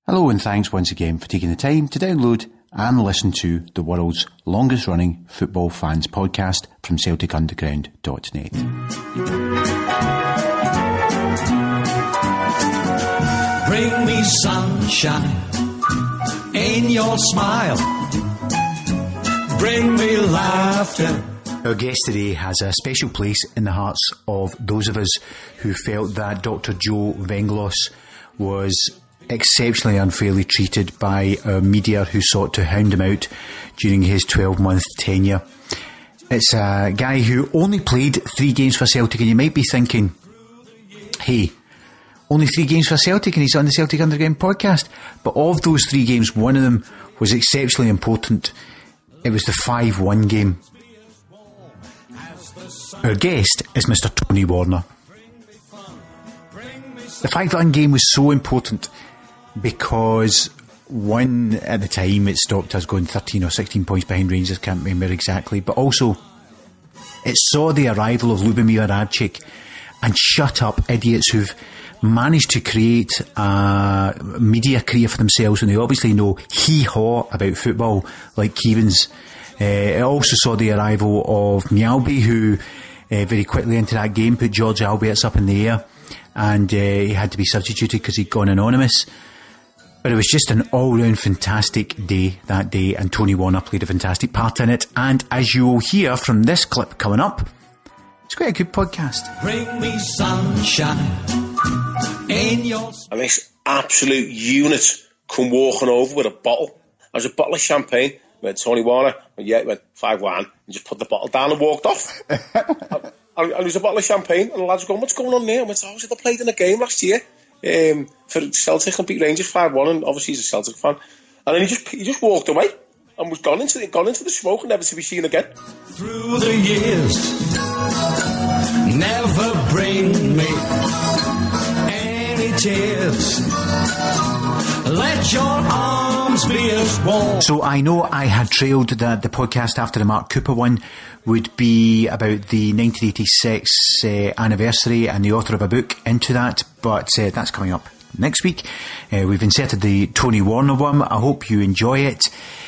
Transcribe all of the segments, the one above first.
Hello and thanks once again for taking the time to download and listen to the world's longest running football fans podcast from CelticUnderground.net. Bring me sunshine in your smile. Bring me laughter. Our guest today has a special place in the hearts of those of us who felt that Dr. Joe Venglos was exceptionally unfairly treated by our media who sought to hound him out during his 12-month tenure. It's a guy who only played 3 games for Celtic, and you might be thinking, hey, only 3 games for Celtic and he's on the Celtic Underground podcast. But of those 3 games, one of them was exceptionally important. It was the 5-1 game. Our guest is Mr. Tony Warner. The 5-1 game was so important because, one, at the time it stopped us going 13 or 16 points behind Rangers, can't remember exactly, but also it saw the arrival of Lubomir Radchik and shut up idiots who've managed to create a media career for themselves when they obviously know hee-haw about football, like Keevans. It also saw the arrival of Mjalby, who very quickly into that game put Jorge Albertz up in the air, and he had to be substituted because he'd gone anonymous. But it was just an all-round fantastic day that day, and Tony Warner played a fantastic part in it. And as you will hear from this clip coming up, it's quite a good podcast. Bring me sunshine in your... And this absolute unit come walking over with a bottle. There was a bottle of champagne. We had Tony Warner, we had 5-1, and just put the bottle down and walked off. and there was a bottle of champagne, and the lads were going, what's going on there? I went, I played in a game last year for Celtic and beat Rangers 5-1, and obviously he's a Celtic fan. And then he just walked away and was gone into the smoke and never to be seen again. Through the years, never bring me any tears. Let your arms be as warm. So I know I had trailed that the podcast after the Mark Cooper one would be about the 1986 anniversary and the author of a book into that, but that's coming up next week. We've inserted the Tony Warner one. I hope you enjoy it.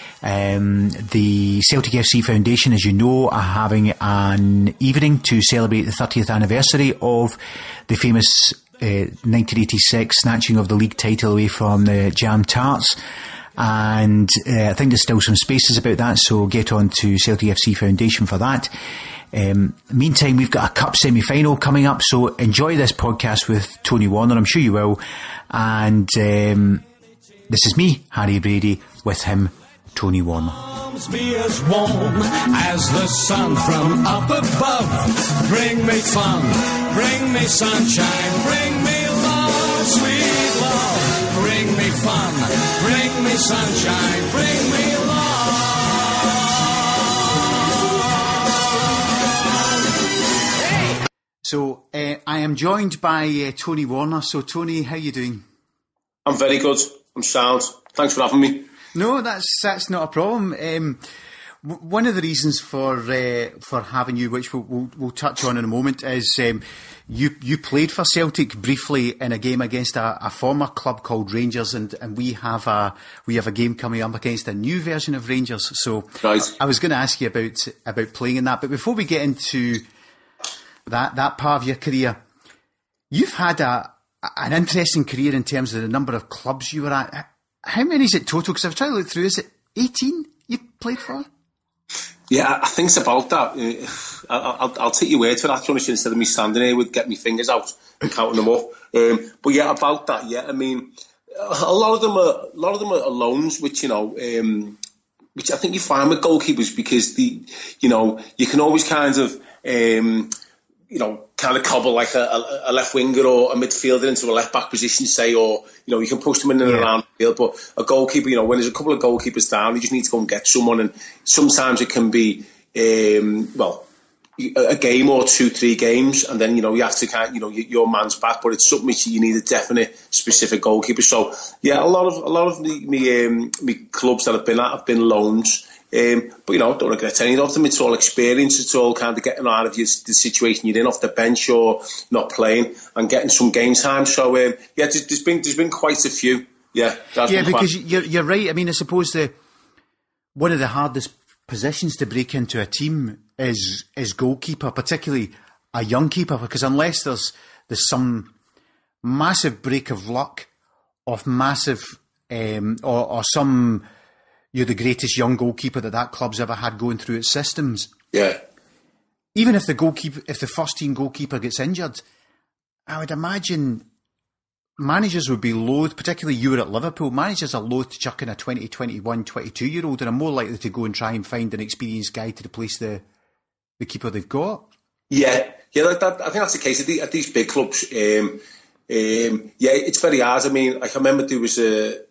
The Celtic FC Foundation, as you know, are having an evening to celebrate the 30th anniversary of the famous 1986 snatching of the league title away from the Jam Tarts, and I think there's still some spaces about that, so get on to Celtic FC Foundation for that. Meantime, we've got a cup semi-final coming up, so enjoy this podcast with Tony Warner, I'm sure you will. And this is me, Harry Brady, with him, Tony Warner. Be as warm as the sun from up above. Bring me fun, bring me sunshine, bring me love, sweet love. Bring me fun, bring me sunshine, bring me love. Hey! So I am joined by Tony Warner. So Tony, how are you doing? I'm very good. I'm sound. Thanks for having me. No, that's not a problem. One of the reasons for having you, which we'll touch on in a moment, is you played for Celtic briefly in a game against a former club called Rangers, and we have a game coming up against a new version of Rangers. So right. I was going to ask you about playing in that, but before we get into that part of your career, you've had an interesting career in terms of the number of clubs you were at. How many is it total? Because I've tried to look through. Is it 18 you played for? Yeah, I think it's about that. I'll take your word for that, Jonas, instead of me standing here with get my fingers out and counting them up. But yeah, about that. Yeah, I mean, a lot of them are loans, which which I think you find with goalkeepers because you can always kind of kind of cobble like a left winger or a midfielder into a left back position, say, or you can push them in and around the field. But a goalkeeper, when there's a couple of goalkeepers down, you just need to go and get someone. And sometimes it can be a game or 2-3 games, and then you have to your man's back. But it's something which you need a definite specific goalkeeper. So yeah, a lot of me clubs that I've been at have been loans. But don't regret any of them. It's all experience. It's all kind of getting out of the situation you're in off the bench or not playing and getting some game time. So there's been quite a few. Yeah, that's because you're right. I mean, I suppose one of the hardest positions to break into a team is goalkeeper, particularly a young keeper, because unless there's some massive break of luck, of massive or some you're the greatest young goalkeeper that club's ever had going through its systems. Yeah. Even if the first team goalkeeper gets injured, I would imagine managers would be loath, particularly you were at Liverpool, managers are loath to chuck in a 20, 21, 22-year-old and are more likely to go and try and find an experienced guy to replace the keeper they've got. Yeah, like that, I think that's the case at these big clubs. It's very hard. I mean, I remember there was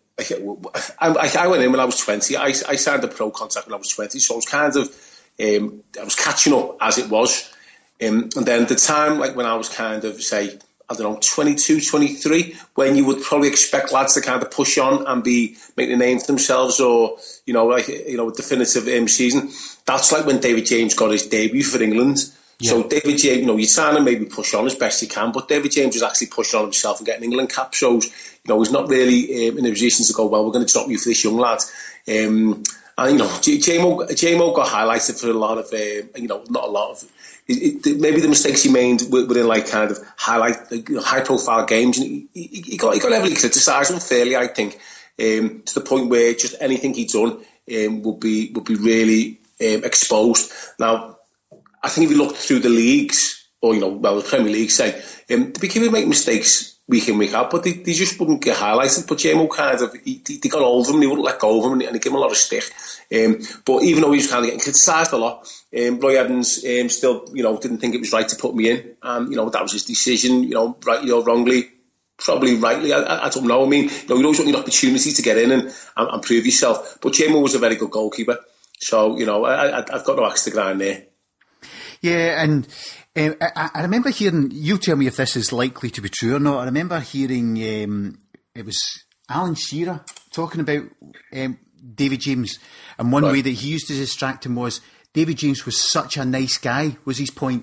I went in when I was 20. I signed a pro contract when I was 20, so I was kind of I was catching up as it was. And then the time, like when I was kind of, say, I don't know, 22, 23, when you would probably expect lads to kind of push on and make a name for themselves, or a definitive season. That's like when David James got his debut for England. Yeah. So David James, you try and maybe push on as best you can, but David James was actually pushing on himself and getting England cap. So he's not really in a position to go, well, we're going to drop you for this young lad. And J-Mo got highlighted for a lot of, not a lot of. Maybe the mistakes he made were in like kind of high profile games, and he got heavily criticised unfairly, I think, to the point where just anything he'd done would be really exposed. Now, I think if you look through the leagues, or the Premier League, say, the keeper make mistakes week in, week out, but they just wouldn't get highlighted. But J-Mo kind of, they got hold of him, they wouldn't let go of him, and he gave him a lot of stick. But even though he was kind of getting criticised a lot, Roy Evans still, didn't think it was right to put me in. And, that was his decision, rightly or wrongly. Probably rightly, I don't know. I mean, you always want an opportunity to get in and prove yourself. But J-Mo was a very good goalkeeper. So, I've got no axe to grind there. Yeah, and I remember hearing, you tell me if this is likely to be true or not, I remember hearing, it was Alan Shearer talking about David James, and one way that he used to distract him was, David James was such a nice guy, was his point.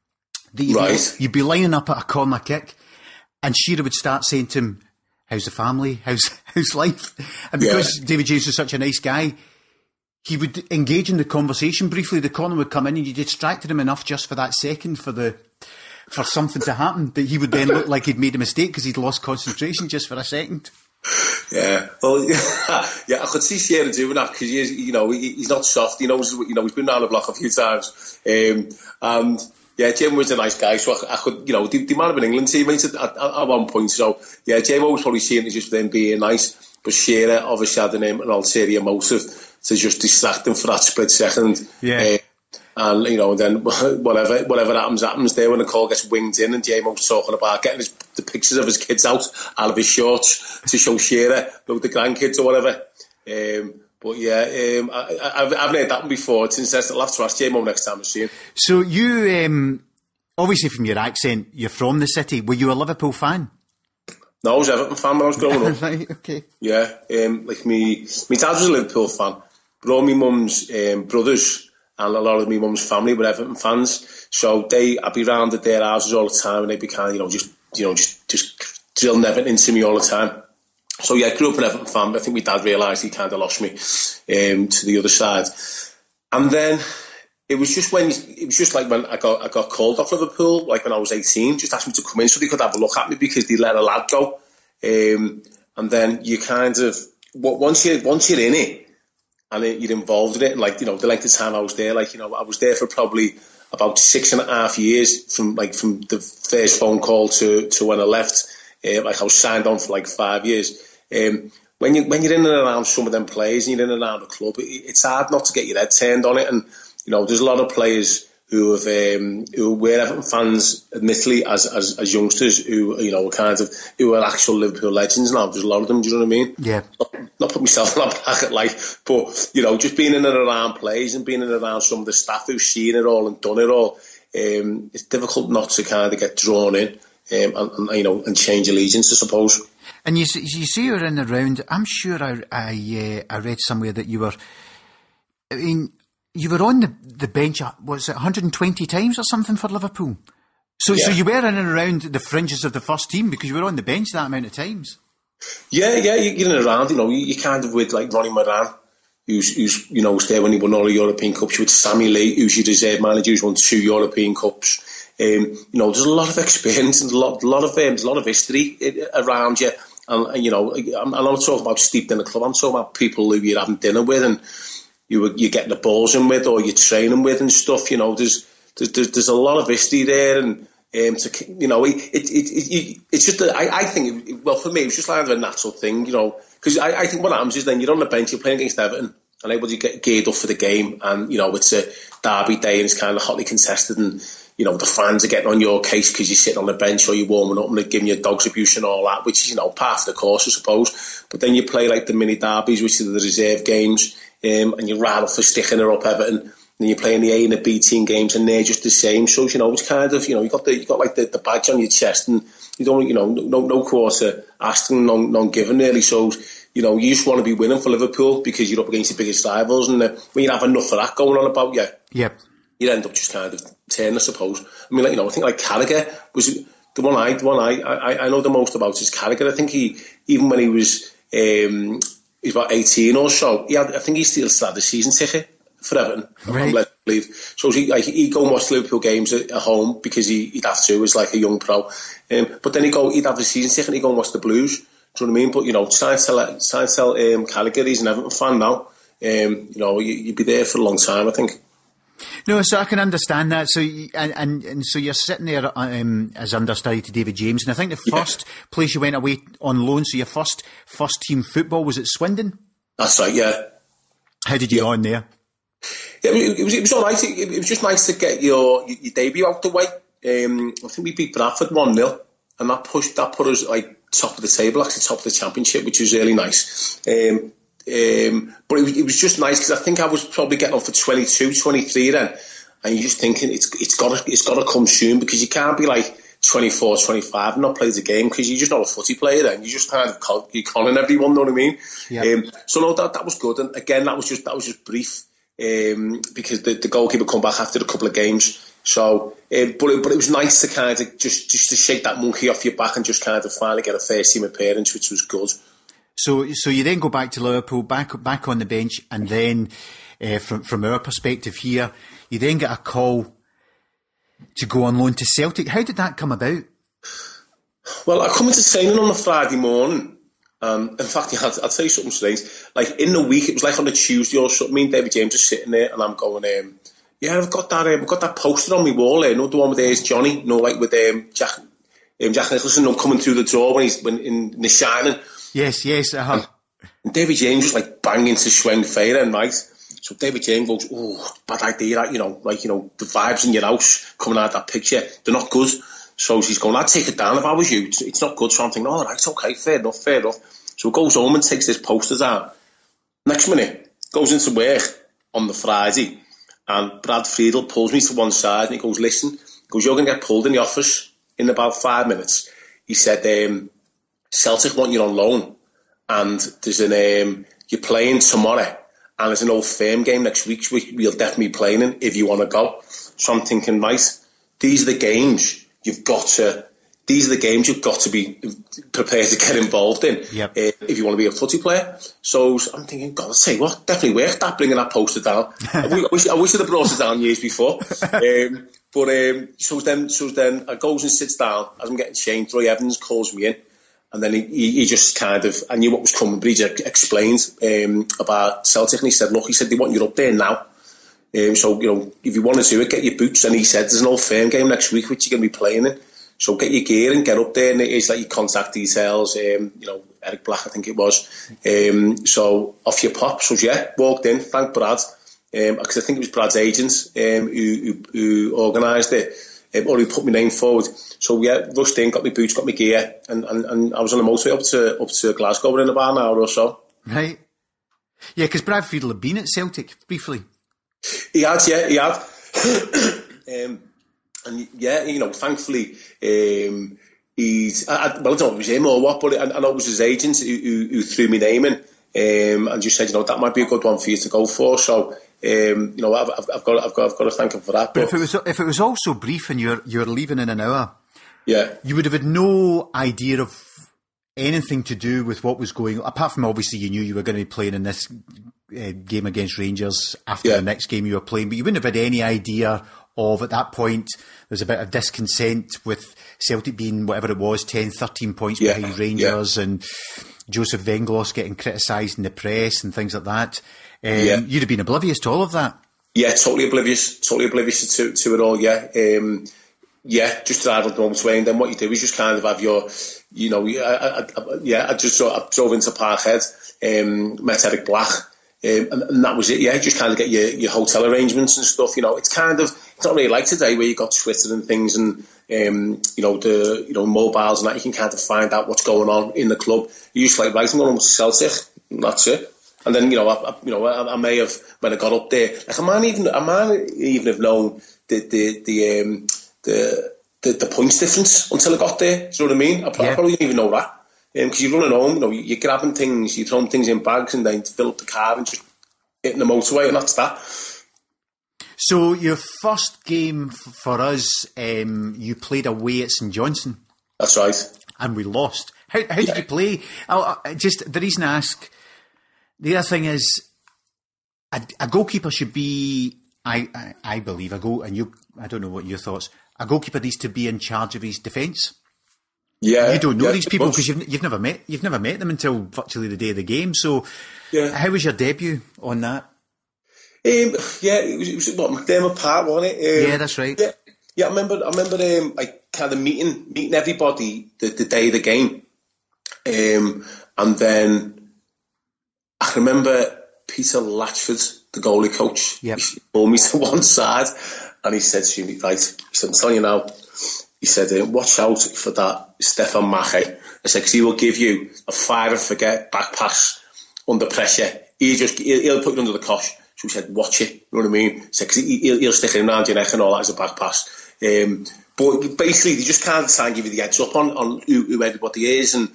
That you'd be lining up at a corner kick, and Shearer would start saying to him, how's the family, how's life? And because David James was such a nice guy, he would engage in the conversation briefly. The corner would come in, and you distracted him enough just for that second for something to happen that he would then look like he'd made a mistake because he'd lost concentration just for a second. Yeah, well, I could see Shearer doing that because he's not soft. He knows, he's been around the block a few times, and Jim was a nice guy. So I could, they might have been England teammates at one point. So Jim was probably seeing it just them being nice, but Shearer obviously had an ulterior motive to just distract them for that split second. Yeah. And then whatever happens there when the call gets winged in, and J-Mo's talking about getting the pictures of his kids out of his shorts to show Shearer with the grandkids or whatever. But I've heard that one before. It's interesting. I'll have to ask J-Mo next time I see him. So you, obviously from your accent, you're from the city. Were you a Liverpool fan? No, I was an Everton fan when I was growing up. Right, okay. Yeah, like my dad was a Liverpool fan, but all my mum's brothers and a lot of my mum's family were Everton fans. So I'd be round at their houses all the time, and they'd be kind of, just drilling Everton into me all the time. So I grew up an Everton fan, but I think my dad realised he kind of lost me to the other side. And then it was just like when I got called off Liverpool, like when I was 18, just asked me to come in so they could have a look at me because they let a lad go. And then you kind of, once you're in it and you're involved in it, and like, the length of time I was there, like, I was there for probably about 6.5 years from the first phone call to when I left. Like I was signed on for like 5 years. When you're in and around some of them players and you're in and around the club, it's hard not to get your head turned on it. And there's a lot of players who were Everton fans, admittedly, as youngsters, who who are actual Liverpool legends now. There's a lot of them. Do you know what I mean? Yeah. Not put myself in that bracket, but just being in and around players and being in and around some of the staff who've seen it all and done it all, it's difficult not to kind of get drawn in. And change allegiance, I suppose. And you see you're in the round. I'm sure I read somewhere that you were. I mean, you were on the bench. Was it 120 times or something for Liverpool? So you were in and around the fringes of the first team because you were on the bench that amount of times. Yeah, you're in around, you kind of with like Ronnie Moran, who's was there when he won all the European Cups. You with Sammy Lee, who's your reserve manager, who's won 2 European Cups. There's a lot of experience and a lot of history around you. And I'm not talking about steeped in the club. I'm talking about people who you're having dinner with and you're getting the balls in with, or you're training with and stuff. There's a lot of history there, and it's just I think for me it was just kind of a natural thing, because I think what happens is then you're on the bench, you're playing against Everton, and everybody get geared up for the game, and it's a derby day and it's kind of hotly contested, and the fans are getting on your case because you're sitting on the bench or you're warming up and they're giving you dog's abuse and all that, which is part of the course, I suppose. But then you play like the mini derbies, which are the reserve games, and you're rattled for sticking her up Everton. And you're playing the A and the B team games, and they're just the same. So it's kind of you got like the badge on your chest, and you don't no quarter asked and none given really. So you just want to be winning for Liverpool because you're up against the biggest rivals, and when you have enough of that going on about you, you end up just kind of turning, I suppose. I mean, I think like Carragher was the one I know the most about is Carragher. I think he, even when he was he's about 18 or so, I think he still had the season ticket for Everton, right. So he'd go and watch Liverpool games at home because he'd have to as like a young pro. But then he'd have the season ticket and he'd go and watch the Blues. Do you know what I mean? But try and tell Carragher he's an Everton fan now. You'd be there for a long time, I think. No, so I can understand that. So and so you're sitting there as understudy to David James, and I think the first place you went away on loan, so your first team football was at Swindon. That's right. Yeah. How did you go on there? Yeah, it was all right. It was just nice to get your debut out the way. I think we beat Bradford 1-0, and that put us like top of the table, actually top of the championship, which was really nice. But it was just nice because I think I was probably getting on for 22, 23 then, and you're just thinking it's got to come soon, because you can't be like 24, 25 and not play the game, because you're just not a footy player then. You just kind of you're conning everyone, know what I mean? Yeah. So no, that was good, and again that was just brief. Because the goalkeeper come back after a couple of games, so but it was nice to kind of just to shake that monkey off your back and just kind of finally get a first team appearance, which was good. So you then go back to Liverpool, back on the bench, and then from our perspective here, you then get a call to go on loan to Celtic. How did that come about? Well, I come into training on a Friday morning. In fact, I'll tell you something strange. Like in the week, it was like on a Tuesday or something. Me and David James are sitting there, and I'm going, I've got that poster on my wall there. The one with there's Johnny, like with Jack Nicholson, coming through the door when in The Shining. Yes. And David James was like banging to Schweng Fairen, right? So David James goes, bad idea, that, the vibes in your house coming out of that picture, they're not good. So she's going, I'd take it down if I was you. It's not good. So I'm thinking, all right, okay, fair enough. So he goes home and takes this poster down. Next minute, goes into work on the Friday, and Brad Friedel pulls me to one side and he goes, listen, you're going to get pulled in the office in about 5 minutes. He said, Celtic want you on loan, and there's you're playing tomorrow, and there's an Old Firm game next week, which we'll definitely be playing in if you want to go. So I'm thinking, right, these are the games you've got to be prepared to get involved in if you want to be a footy player. So I'm thinking, God, I'll tell you what, definitely worth that, bringing that poster down. I wish I'd have brought it down years before. So then I goes and sits down as I'm getting changed. Roy Evans calls me in, and then he just kind of, I knew what was coming, but he just explained about Celtic, and he said, look, they want you up there now. So, if you want to do it, get your boots. And he said, there's an Old Firm game next week, which you're going to be playing in. So get your gear and get up there. And it's like your contact details, Eric Black, I think it was. So off your pop. So walked in, thank Brad. Because I think it was Brad's agents who organised it. Or he put my name forward. So rushed in, got my boots, got my gear. And I was on the motorway up to Glasgow in about an hour or so. Right. Yeah, because Brad Friedel had been at Celtic briefly. He had. Thankfully, he's. I don't know if it was him or what, but I know it was his agent who threw my name in, and just said, that might be a good one for you to go for. So, I've got to thank him for that. But if it was also brief and you're leaving in an hour, you would have had no idea of anything to do with what was going on, apart from obviously you knew you were going to be playing in this game against Rangers after the next game you were playing, but you wouldn't have had any idea of, at that point, there's a bit of discontent with Celtic being whatever it was, 10, 13 points behind Rangers, and Joseph Venglos getting criticised in the press and things like that. You'd have been oblivious to all of that. Yeah, totally oblivious to it all, just drive on the motorway, and then what you do is just kind of have your, I just sort of drove into Parkhead, met Eric Black, and that was it. Just kind of get your hotel arrangements and stuff. It's kind of, it's not really like today where you got Twitter and things, and the mobiles and that. You can kind of find out what's going on in the club. You just like, right, I'm going to Celtic, and that's it. And then I may have, when I got up there, like I might even have known the points difference until I got there. Do you know what I mean? I probably didn't even know that. Because you're running home, you're grabbing things, you're throwing things in bags, and then fill up the car and just hitting the motorway, and that's that. So your first game for us, you played away at St Johnstone. That's right. And we lost. How did you play? Just the reason I ask, the other thing is, a goalkeeper should be, I believe, I don't know what your thoughts, a goalkeeper needs to be in charge of his defence. Yeah, you don't know these people because you've never met them until virtually the day of the game. So, how was your debut on that? It was what, McDermott Park, wasn't it? That's right. I remember kind of meeting everybody the day of the game, and then I remember Peter Latchford, the goalie coach. He pulled me to one side, and he said to me, "Right," he said, "I'm telling you now." He said, "Watch out for that Stefan Mache." I said, "Because he will give you a fire and forget back pass under pressure. He'll put you under the cosh." So he said, "Watch it." You know what I mean? He said, "Because he'll stick it around your neck and all that as a back pass." But basically, they just can't try and give you the heads up on who everybody is, and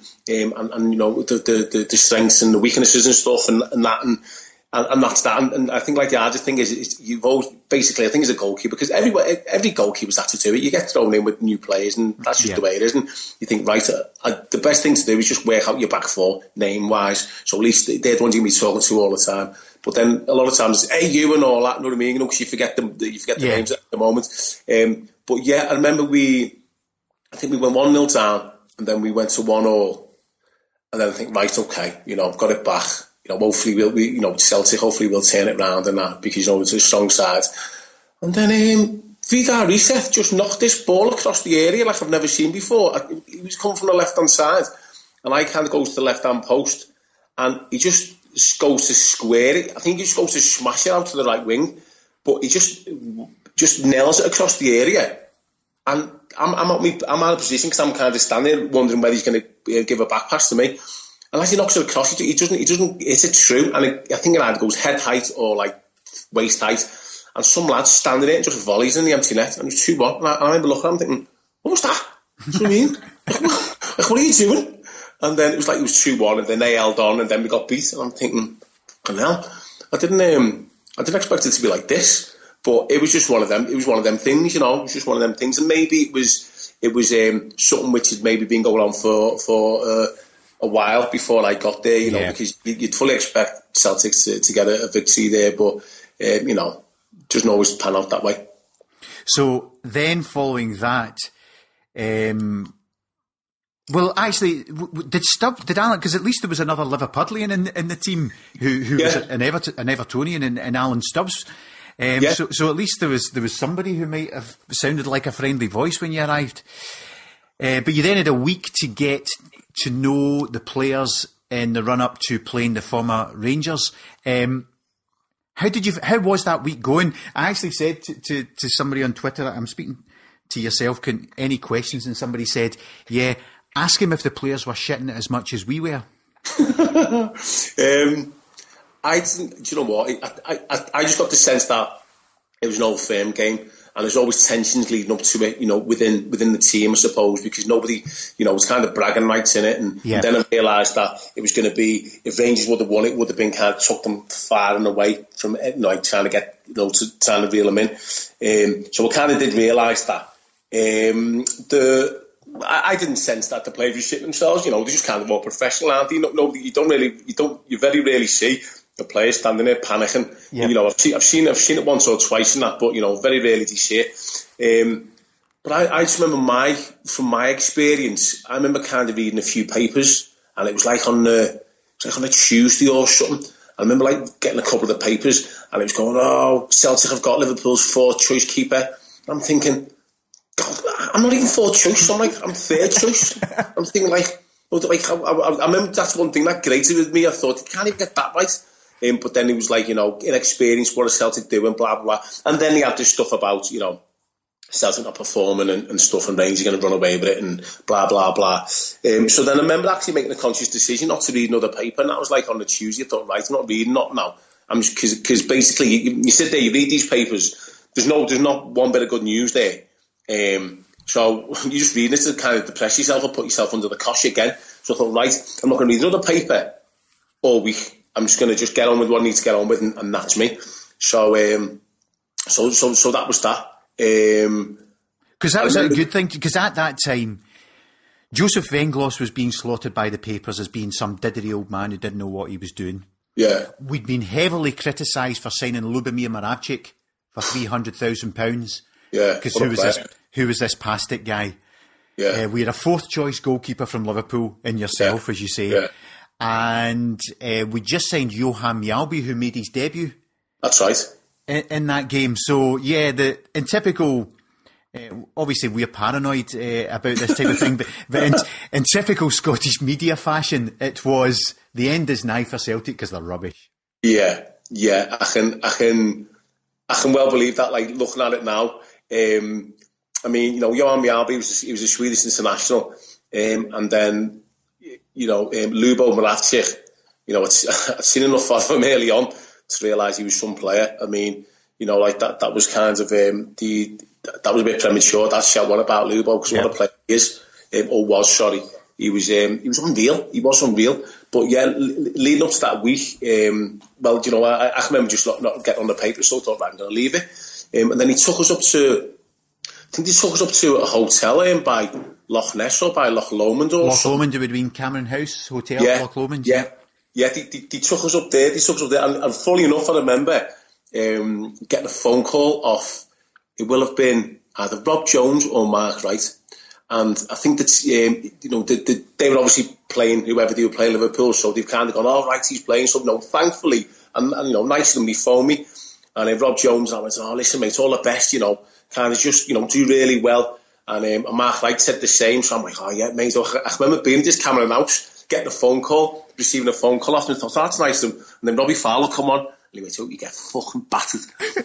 the strengths and the weaknesses and stuff, and that. And that's that. And I think like the hardest thing is you've always, basically, I think as a goalkeeper, because every goalkeeper's had to do it. You get thrown in with new players, and that's just the way it is. And you think, right, the best thing to do is just work out your back four, name-wise. So at least they're the ones you're going to be talking to all the time. But then a lot of times, hey, you and all that, you know what I mean? Because you forget the names at the moment. But I remember I think we went 1-0 down, and then we went to 1-1. And then I think, right, okay, I've got it back. Hopefully Celtic, hopefully we'll turn it round and that, because it's a strong side. And then Vidar Riseth just knocked this ball across the area like I've never seen before. He was coming from the left-hand side, and I kind of goes to the left-hand post, and he just goes to square it. I think he just goes to smash it out to the right wing, but he just nails it across the area. And I'm out of position because I'm kind of standing wondering whether he's going to give a back pass to me. And as he knocks it across, he doesn't hit it true. And I think it either goes head height or like waist height. And some lads standing there and just volleys in the empty net. And it was 2-1. And I remember looking at him thinking, what was that? What do you mean? Like, what are you doing? And then it was 2-1, and then they held on, and then we got beat. And I'm thinking, fucking hell. I didn't expect it to be like this. But it was just one of them. It was one of them things, It was just one of them things. And maybe it was something which had maybe been going on for a while before I got there, because you'd fully expect Celtic to get a victory there, but doesn't always pan out that way. So then, following that, well, actually, did Alan? Because at least there was another Liverpudlian in the team who was an Evertonian, and Alan Stubbs. So at least there was somebody who might have sounded like a friendly voice when you arrived. But you then had a week to get to know the players in the run-up to playing the former Rangers. How was that week going? I actually said to somebody on Twitter, I'm speaking to yourself, any questions? And somebody said, ask him if the players were shitting it as much as we were. I think, do you know what? I just got the sense that it was an old firm game. And there's always tensions leading up to it, within the team, I suppose, because nobody, was kind of bragging rights in it. And then I realised that it was going to be, if Rangers would have won, it would have been kind of took them far and away from, trying to get, trying to reel them in. So I kind of did realise that. I didn't sense that the players were shitting themselves. You know, they're just kind of more professional, aren't they? You very rarely see the players standing there panicking. Yeah. You know, I've seen it once or twice in that, but you know, very rarely do you see it. But I just remember from my experience, I remember kind of reading a few papers, and it was like on a Tuesday or something. I remember like getting a couple of the papers, and it was going, "Oh, Celtic have got Liverpool's fourth choice keeper." And I'm thinking, God, I'm not even fourth choice. I'm third choice. I'm thinking I remember that's one thing that grated with me. I thought, you can't even get that right. But then it was like, you know, inexperience, what is Celtic doing, blah, blah. And then he had this stuff about, you know, Celtic not performing and stuff, and Rangers are going to run away with it and blah, blah, blah. So then I remember actually making a conscious decision not to read another paper, and that was like on the Tuesday. I thought, right, I'm not reading that now. I'm just, because basically you sit there, you read these papers, there's not one bit of good news there. So you just read it to kind of depress yourself or put yourself under the cosh again. So I thought, right, I'm not going to read another paper all week. I'm just going to just get on with what I need to get on with, and that's me. So that was that. Because that was a good thing, because at that time, Joseph Venglos was being slaughtered by the papers as being some diddery old man who didn't know what he was doing. Yeah. We'd been heavily criticised for signing Lubomir Moravcik for £300,000. Yeah. Because who was this Pastic guy? Yeah. We had a fourth choice goalkeeper from Liverpool in yourself, as you say. Yeah. And we just signed Johan Mjalby, who made his debut. That's right. In that game. So, yeah, in typical... obviously, we're paranoid about this type of thing, but in typical Scottish media fashion, it was the end is nigh for Celtic because they're rubbish. Yeah. I can well believe that. Like, looking at it now, I mean, you know, Johan Mjalby he was a Swedish international, and then, you know, Lubo Moravcik. You know, I'd seen enough of him early on to realise he was some player. I mean, you know, like that was kind of that was a bit premature. That shout one about Lubo, because what a player he is, or was. Sorry, he was unreal. He was unreal. But yeah, leading up to that week, well, you know, I remember just not getting on the paper, so I thought, right, I'm going to leave it. And then he took us up to, I think he took us up to a hotel by Loch Ness or by Loch Lomond or Loch Lomond, it would have been Cameron House Hotel, yeah, Loch Lomond. Yeah. They took us up there. And funny enough, I remember getting a phone call off. It will have been either Rob Jones or Mark Wright, and I think that you know they were obviously playing whoever they were playing Liverpool, so they've kind of gone, all right, he's playing. So no, thankfully, and you know, nice of them, they phoned me, and Rob Jones, I went, oh, listen, mate, all the best, you know, kind of just, you know, do really well, and Mark Wright said the same. So I'm like, oh yeah, mate. I remember being at this Cameron House, getting a phone call, receiving a phone call off, and I thought, oh, that's nice of him. And then Robbie Fowler come on, and he went, oh, you get fucking battered.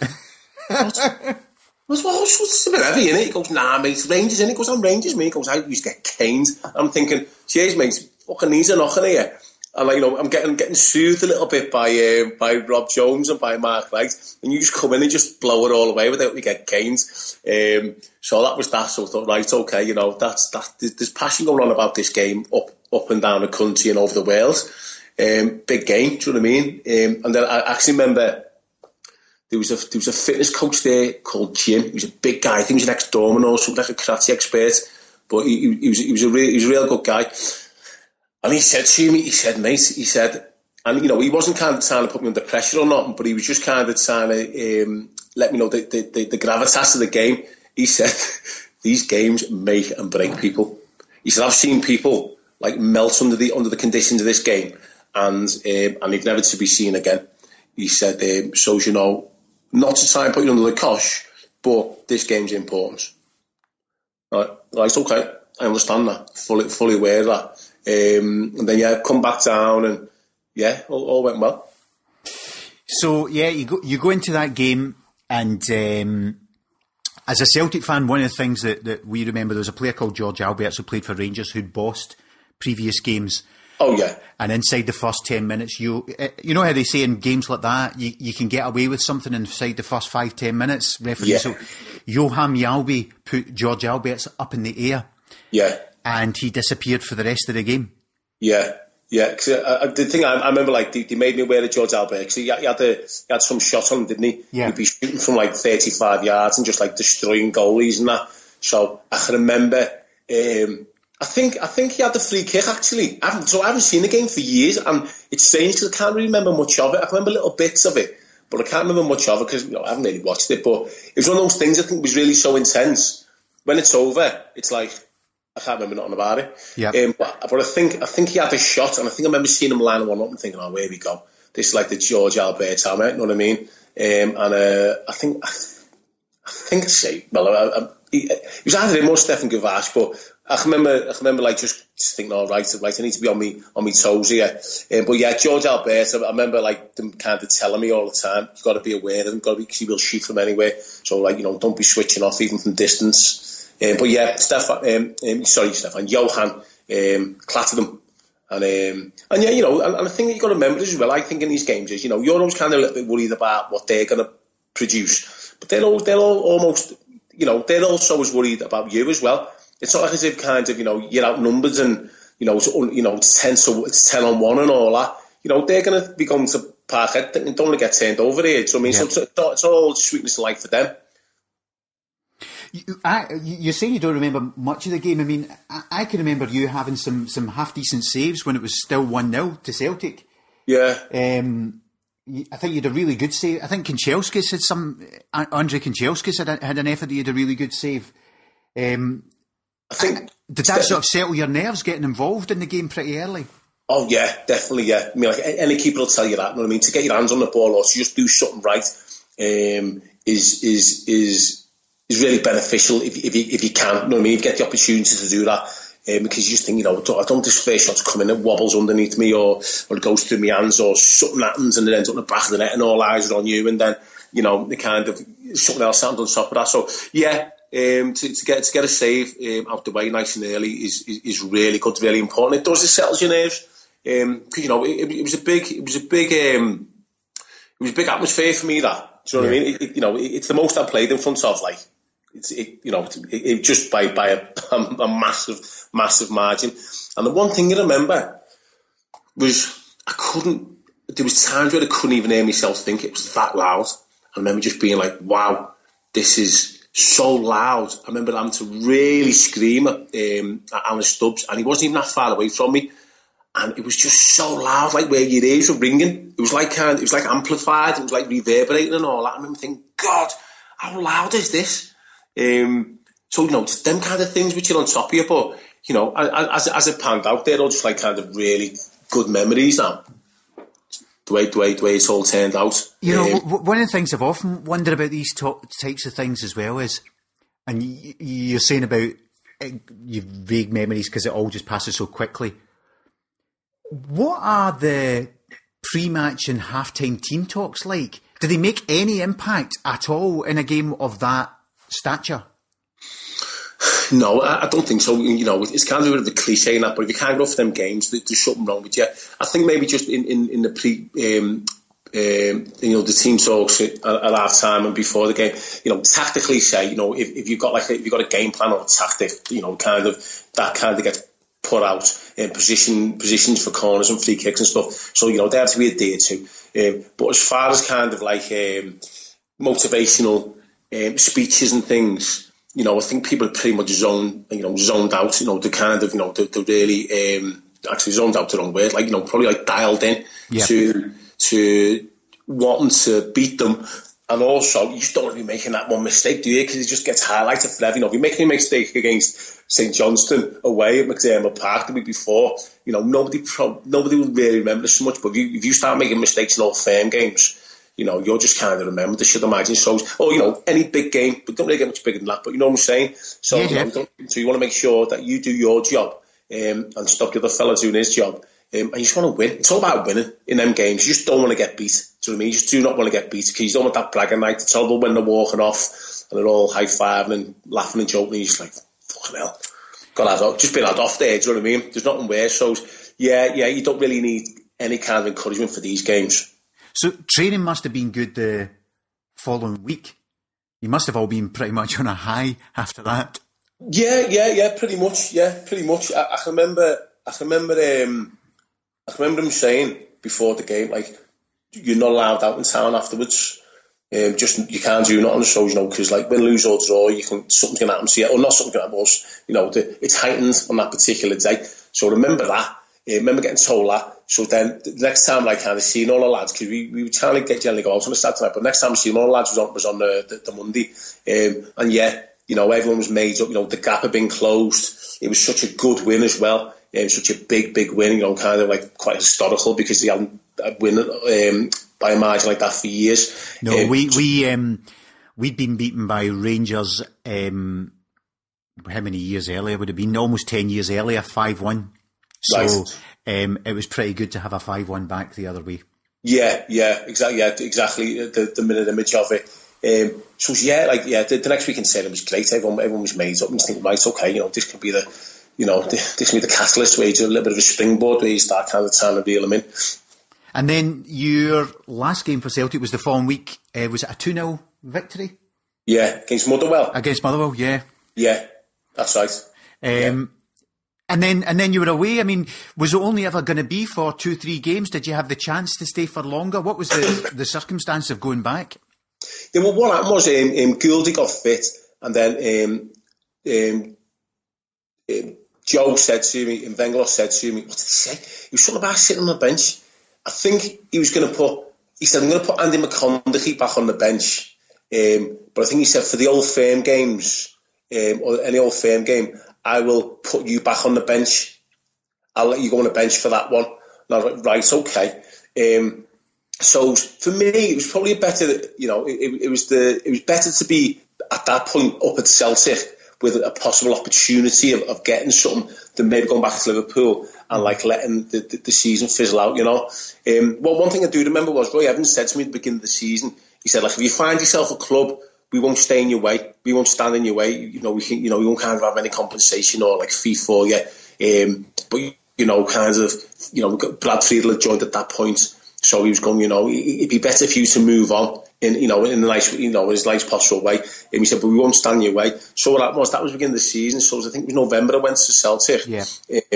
What's a bit heavy, innit? He goes, nah, mate, it's Rangers, innit? He goes, I'm Rangers, mate. He goes, I used to get caned. I'm thinking, cheers, mate, fucking knees are knocking here. And, like, you know, I'm getting soothed a little bit by Rob Jones and by Mark Wright. And you just come in and just blow it all away without me getting caned. So that was that. So I thought, right, okay, you know, there's passion going on about this game up and down the country and over the world. Big game, do you know what I mean? And then I actually remember, there was a fitness coach there called Jim. He was a big guy. I think he was an ex-doorman or something, like a karate expert. But he was a real good guy. And he said to me, mate, and you know, he wasn't kind of trying to put me under pressure or nothing, but he was just kind of trying to let me know the gravitas of the game. He said, these games make and break people. He said, I've seen people like melt under the conditions of this game, and they've never to be seen again. He said, so you know, not to try and put you under the cosh, but this game's important. Right, okay, I understand that, fully aware of that. And then, yeah, come back down, and yeah, all went well. So, yeah, you go into that game, and as a Celtic fan, one of the things that we remember, there was a player called Jorge Albertz who played for Rangers who'd bossed previous games. Oh, yeah. And inside the first 10 minutes, you know how they say in games like that, you can get away with something inside the first 5-10 minutes, referee. Yeah. So Johan Mjalby put Jorge Albertz up in the air. Yeah. And he disappeared for the rest of the game. Yeah. Cause the thing I remember, like, they made me aware of Jorge Albertz. He had some shot on him, didn't he? Yeah. He'd be shooting from like 35 yards and just like destroying goalies and that. So I can remember I think he had the free kick actually. I haven't seen the game for years, and it's strange because I can't really remember much of it. I can remember little bits of it, but I can't remember much of it because I haven't really watched it. But it was one of those things I think was really so intense. When it's over, it's like I can't remember nothing about it. Yeah. But I think he had a shot, and I think I remember seeing him line one up and thinking, "Oh, here we go. This is like the Jorge Albertz helmet." You know what I mean? I think I say, well, he was either him or Stefan Gavash, but I can remember like just thinking, all right, I need to be on me toes here. But yeah, Jorge Albertz, I remember like them kind of telling me all the time, you've got to be aware of him, because he will shoot from anywhere. So like, don't be switching off even from distance. But yeah, Johan clattered him. And yeah, and the thing that you've got to remember as well, I think in these games is, you're always kind of a little bit worried about what they're going to produce, but they're all almost, they're also as worried about you as well. It's not like as if kind of, you're outnumbered and, it's 10 on 1 and all that. They're going to be going to Parkhead and don't want to get turned over here. So I mean, yeah. So it's all sweetness and light for them. You're saying you don't remember much of the game. I mean, I can remember you having some half-decent saves when it was still 1-0 to Celtic. Yeah. I think you had a really good save. I think Kanchelskis had Andre Kanchelskis had an effort that you had a really good save. I think... Did that sort of settle your nerves getting involved in the game pretty early? Oh, yeah, definitely, yeah. I mean, like, any keeper will tell you that, you know what I mean? To get your hands on the ball or to just do something right is really beneficial if you can, you know what I mean? If you get the opportunity to do that, because you just think, I don't want this first shot to come in, it wobbles underneath me or it goes through my hands or something happens and it ends up in the back of the net and all eyes are on you and then, the kind of something else happens on top of that. So, yeah, to get a save out the way nice and early is really good, really important. It does, it settles your nerves. Because it was a big atmosphere for me. That, do you know what I mean? It's the most I played in front of. Like, it just by a massive margin. And the one thing I remember was there was times where I couldn't even hear myself think. It was that loud. I remember just being like, wow, this is so loud. I remember having to really scream at Alan Stubbs, and he wasn't even that far away from me. And it was just so loud, like where your ears were ringing. It was like amplified. It was like reverberating and all that. I remember thinking, God, how loud is this? So it's them kind of things which are on top of you. But as it panned out, they're all just like kind of really good memories now. The way it's all turned out. One of the things I've often wondered about these types of things as well is, and you're saying about you've vague memories because it all just passes so quickly. What are the pre-match and half-time team talks like? Do they make any impact at all in a game of that stature? No, I don't think so. It's kind of a bit of the cliche in that, but if you can't go for them games, there's something wrong with you. I think maybe just in the the team talks at half time and before the game, tactically say, if you've got a game plan or a tactic, kind of gets put out in positions for corners and free kicks and stuff. So, they have to be adhered to. But as far as kind of like motivational speeches and things, I think people are pretty much zoned out, they're kind of, they're really, actually zoned out the wrong word, like, probably like dialed in to wanting to beat them. And also, you just don't want to be making that one mistake, do you? Because it just gets highlighted forever. If you're making a mistake against St Johnstone away at McDermott Park the week before, nobody will really remember so much. But if you start making mistakes in all firm games, you're just kind of remembered, I should imagine. So, any big game, but don't really get much bigger than that. But you know what I'm saying? So, so you want to make sure that you do your job and stop the other fella doing his job. And you just want to win. It's all about winning in them games. You just don't want to get beat. Do you know what I mean? You just do not want to get beat because you don't want that bragging night. It's horrible when they're walking off and they're all high-fiving and laughing and joking. And you're just like, fucking hell. Just being had off there, do you know what I mean? There's nothing worse. So, yeah, you don't really need any kind of encouragement for these games. So training must have been good the following week. You must have all been pretty much on a high after that. Yeah, pretty much. Yeah, pretty much. I can remember him saying before the game, like, you're not allowed out in town afterwards. Just you can't do nothing. So because like win, lose or draw, something's going to happen to you, or not something going to happen to us. It's heightened on that particular day. So remember that. Remember getting told that. So then the next time I kind of seen all the lads, because we were trying to generally go out on the Saturday night, but next time I seen all the lads was on the Monday, and yeah, everyone was made up. The gap had been closed. It was such a good win as well. Such a big win. Kind of like quite historical because they hadn't win by a margin like that for years. No, we'd been beaten by Rangers. How many years earlier would it have been? Almost 10 years earlier, 5-1. So right. It was pretty good to have a 5-1 back the other way. Yeah, exactly. Yeah, exactly. The mirror image of it. The next week in Salem was great. Everyone was made up and thinking, right, okay, this could be the, this can be the catalyst where you do a little bit of a springboard where you start kind of trying to reel them in. And then your last game for Celtic was the following week. Was it a 2-0 victory? Yeah, against Motherwell. Against Motherwell, yeah. Yeah, that's right. And then you were away. I mean, was it only ever going to be for 2-3 games? Did you have the chance to stay for longer? What was the circumstance of going back? Yeah, well, what happened was Gouldy got fit, and then Joe said to me, and Wenger said to me, what did he say? He was something about sitting on the bench. I think he was going to he said, I'm going to put Andy McConaughey back on the bench. But I think he said for the Old Firm games, or any Old Firm game, I will put you back on the bench. I'll let you go on the bench for that one. And I was like, right, okay. So for me, it was probably better, it was better to be at that point up at Celtic with a possible opportunity of getting something than maybe going back to Liverpool and like letting the season fizzle out, Well, one thing I do remember was Roy Evans said to me at the beginning of the season, he said, like, if you find yourself a club, we won't stay in your way. We won't stand in your way. We won't kind of have any compensation or like fee for you. But Brad Friedel had joined at that point. So he was going, it'd be better for you to move on in a nice, his nice possible way. And he said, but we won't stand in your way. So what that was the beginning of the season. So I think it was November I went to Celtic. Yeah.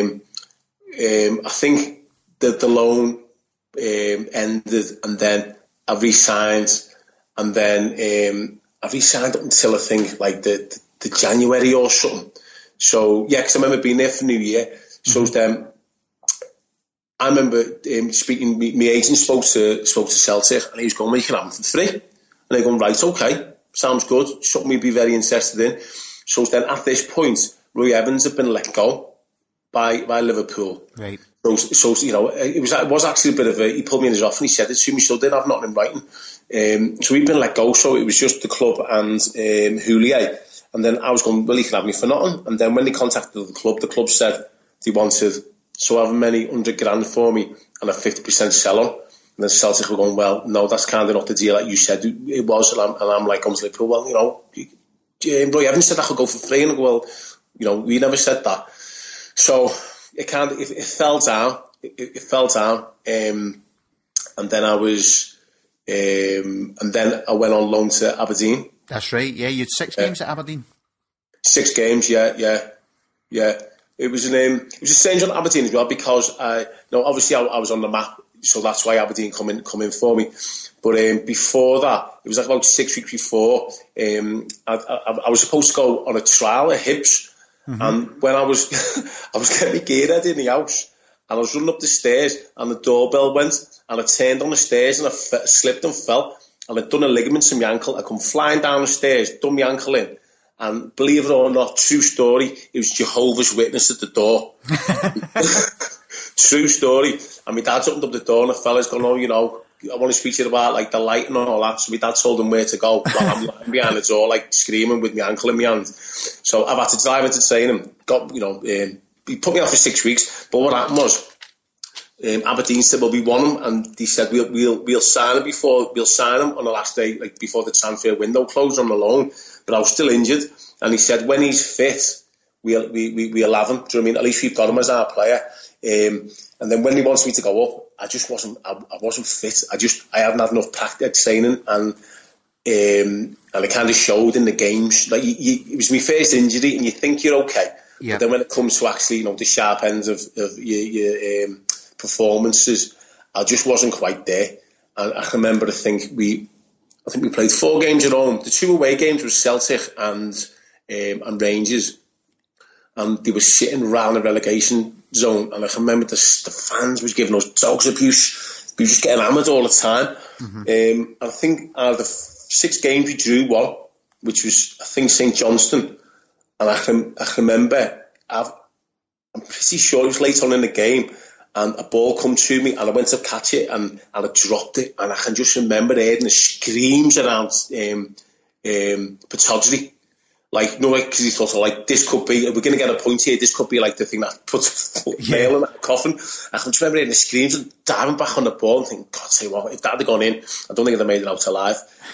I think that the loan ended, and then I re-signed, and then I re-signed up until I think like the January or something. So yeah, because I remember being there for New Year. So then I remember speaking. My agent spoke to Celtic, and he was going, "Well, you can have him for free." And they going, "Right, okay, sounds good. Something we'd be very interested in." So then at this point, Roy Evans had been let go by Liverpool. Right. So it was actually a bit of a. He pulled me in his office and he said it to me. So I didn't have nothing in writing. So he'd been let go. So it was just the club and Houllier. And then I was going, well, he can have me for nothing. And then when they contacted the club said they wanted however many $100,000 for me and a 50% sell-on. And then Celtic were going, well, no, that's kind of not the deal that you said it was. And I'm like, going to Liverpool, well, Roy Evans said I could go for free. And I go, well, we never said that. So it fell down. It fell down. And then I went on loan to Aberdeen. That's right. Yeah, you had 6 games at Aberdeen. 6 games. Yeah. It was a strange on Aberdeen as well because obviously I was on the map, so that's why Aberdeen come in for me. But before that, it was like about 6 weeks before. I was supposed to go on a trial at Hibs, and when I was getting my gear ready in the house, and I was running up the stairs, and the doorbell went, and I turned on the stairs, and I slipped and fell, and I'd done a ligament in my ankle. I come flying down the stairs, done my ankle in, and believe it or not, true story, it was Jehovah's Witness at the door. True story. And my dad opened up the door, and the fella's going, I want to speak to you about like the light and all that. So my dad told him where to go. While I'm lying behind the door, like screaming with my ankle in my hand. So I've had to drive into training. He put me off for 6 weeks. But what happened was, Aberdeen said, well, we want him, and they said we'll sign him on the last day, like before the transfer window closed on the loan. But I was still injured, and he said when he's fit, we'll have him. Do you know what I mean? At least we've got him as our player. And then when he wants me to go up, I just wasn't. I wasn't fit. I hadn't had enough practice training, and it kind of showed in the games. Like it was my first injury, and you think you're okay, but then when it comes to actually, the sharp ends of your performances, I just wasn't quite there. And I can remember, I think I think we played 4 games at home. The 2 away games were Celtic and Rangers, and they were sitting around the relegation zone. And I can remember the fans was giving us dogs abuse. We were just getting hammered all the time. And I think out of the 6 games we drew 1, which was, I think, St Johnstone. And I can remember, I'm pretty sure it was late on in the game, and a ball come to me, and I went to catch it, and I dropped it, and I can just remember hearing the screams around Pataudry. Like, no, because he thought, like, this could be, we're going to get a point here, this could be like the thing that puts a nail in that coffin. I can just remember hearing the screams and diving back on the ball and thinking, God, say what, if that had gone in, I don't think I'd have made it out alive.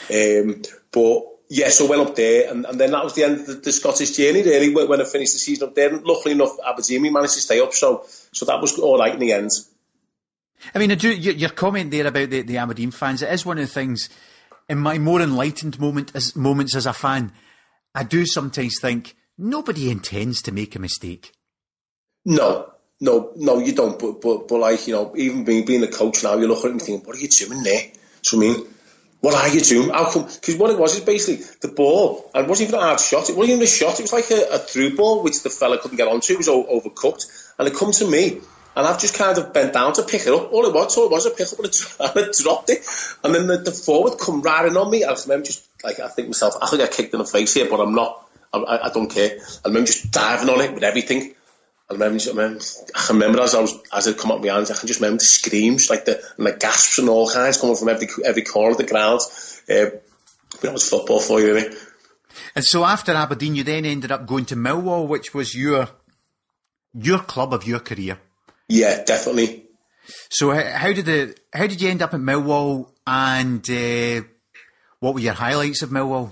But yeah, so I went up there, and then that was the end of the Scottish journey, really, when I finished the season up there. And luckily enough, Aberdeen, we managed to stay up, so that was all right in the end. I mean, your comment there about the Aberdeen fans, it is one of the things, in my more enlightened moments as a fan, I do sometimes think, nobody intends to make a mistake. No, you don't, but like, you know, even being a coach now, you look at it and think, what are you doing there? So I mean, what are you doing? How come? Because what it was is basically the ball, and it wasn't even a hard shot. It wasn't even a shot. It was like a through ball, which the fella couldn't get onto. It was overcooked. And it come to me, and I've just kind of bent down to pick it up. All it was a pick up, and I dropped it. And then the forward come right in on me. I remember just, like, I think myself, I think I kicked in the face here, but I'm not. I don't care. I remember just diving on it with everything. I remember as it come up my hands, I can just remember the screams, like the gasps and all kinds coming from every corner of the ground. But it was football for you, really. And so after Aberdeen, you then ended up going to Millwall, which was your club of your career. Yeah, definitely. So how did you end up at Millwall, and what were your highlights of Millwall?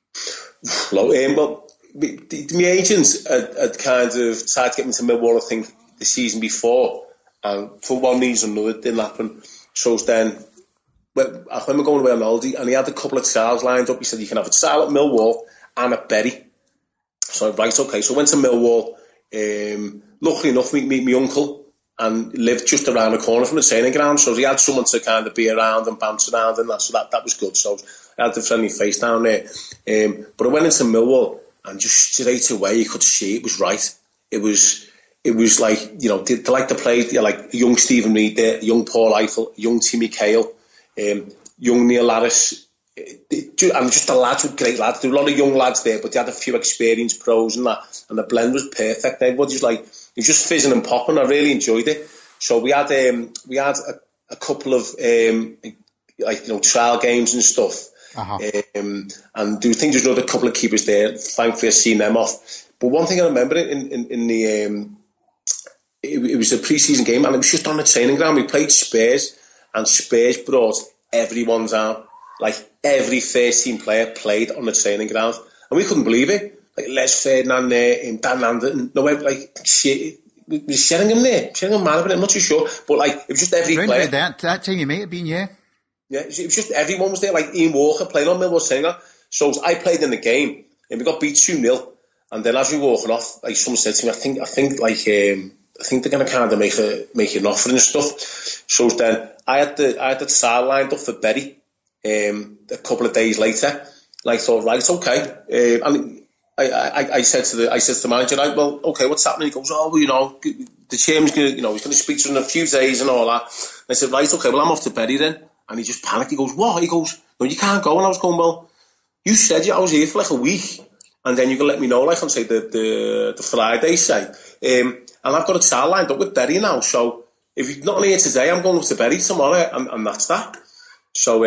Well, my agents had kind of tried to get me to Millwall, I think, the season before, and for one reason or another, it didn't happen. So then, I remember going away on holiday, and he had a couple of trials lined up. He said, you can have a trial at Millwall and at Bury. So, right, okay. So I went to Millwall. Luckily enough, my uncle and lived just around the corner from the training ground, so he had someone to kind of be around and bounce around and that, so that was good. So I had the friendly face down there. But I went into Millwall, and just straight away you could see it was right. It was like, you know, they like to play, like young Stephen Reid there, young Paul Eiffel, young Timmy Cahill, young Neil Harris, and just the lads were great lads. There were a lot of young lads there, but they had a few experienced pros and that, and the blend was perfect. Everybody was like, it was just fizzing and popping. I really enjoyed it. So we had a couple of like, you know, trial games and stuff. Uh-huh. And there think there's another couple of keepers there. Thankfully, I've seen them off. But one thing I remember in the it was a pre-season game, and it was just on the training ground. We played Spurs, and Spurs brought everyone down. Like, every first team player played on the training ground, and we couldn't believe it. Like Les Ferdinand there, and Dan Anderton, like shit. Was Sheringham there? Sheringham might have been, I'm not too sure, but like it was just every player. That time you might have been, yeah. Yeah, it was just everyone was there. Like Ian Walker playing on Millwall Singer. So I played in the game, and we got beat 2-0. And then as we were walking off, like someone said to me, I think they're going to kind of make you an offer and stuff. So then I had the trial lined up for Bury a couple of days later. And I thought, right, okay. And I said to the manager, like, well, okay, what's happening? He goes, oh, well, you know, the chairman's going to, you know, he's going to speak to us in a few days and all that. And I said, right, okay, well, I'm off to Bury then. And he just panicked. He goes, what? He goes, no, you can't go. And I was going, well, you said I was here for like a week, and then you can let me know, like on say the Friday, say. And I've got a trial lined up with Bury now. So if you're not here today, I'm going up to Bury tomorrow, and that's that. So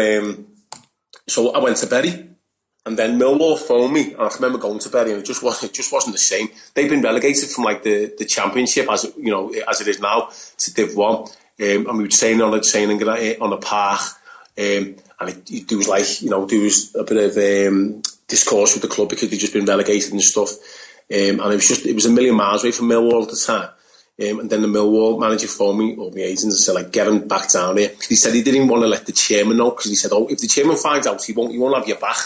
I went to Bury. And then Millwall phoned me, and I remember going to Bury, and it just wasn't the same. They've been relegated from like the Championship, as you know, as it is now, to Div 1. And we were training on a park, and there was like, you know, there was a bit of discourse with the club because they'd just been relegated and stuff. And it was a million miles away from Millwall at the time. And then the Millwall manager phoned me, or my agent, and said, like, get him back down here. He said he didn't want to let the chairman know, because he said, oh, if the chairman finds out, he won't have you back.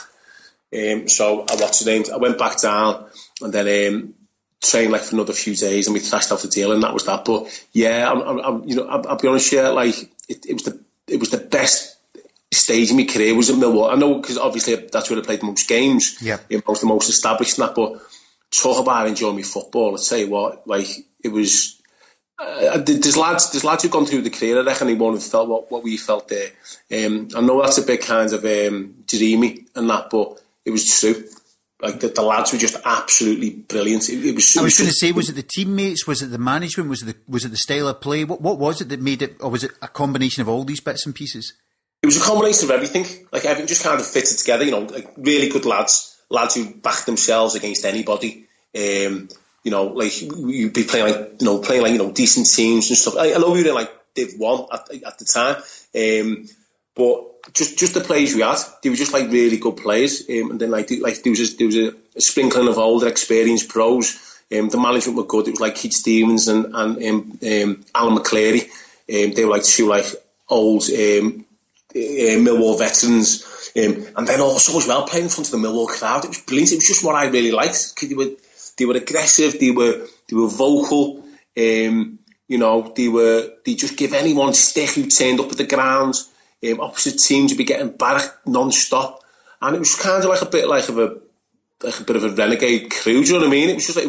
So I went back down, and then trained like for another few days, and we thrashed out the deal, and that was that. But yeah, I'll be honest here, like it was the best stage in my career was at Millwall. I know, because obviously that's where I played the most games. Yeah. It was the most established and that, but talk about enjoying my football, I'd say what, like, it was... there's lads who've gone through the career, I reckon they won't have felt what we felt there. I know that's a bit kind of dreamy and that, but it was true. Like, the lads were just absolutely brilliant. It was. I was going to say, was it the teammates? Was it the management? Was it the style of play? What was it that made it, or was it a combination of all these bits and pieces? It was a combination of everything. Like, everything just kind of fitted together. You know, like really good lads who backed themselves against anybody. You know, like you'd be playing like decent teams and stuff. I know we were in like Div 1 at the time, but just the players we had, they were just like really good players. And then there was a sprinkling of older, experienced pros. The management were good. It was like Keith Stevens and Alan McCleary. They were like two like old Millwall veterans. And then also as well playing in front of the Millwall crowd. It was brilliant. It was just what I really liked. They were aggressive. They were vocal. You know, they just give anyone stick who turned up at the ground. Opposite teams would be getting barracked non-stop, and it was kind of like a bit of a renegade crew. Do you know what I mean? It was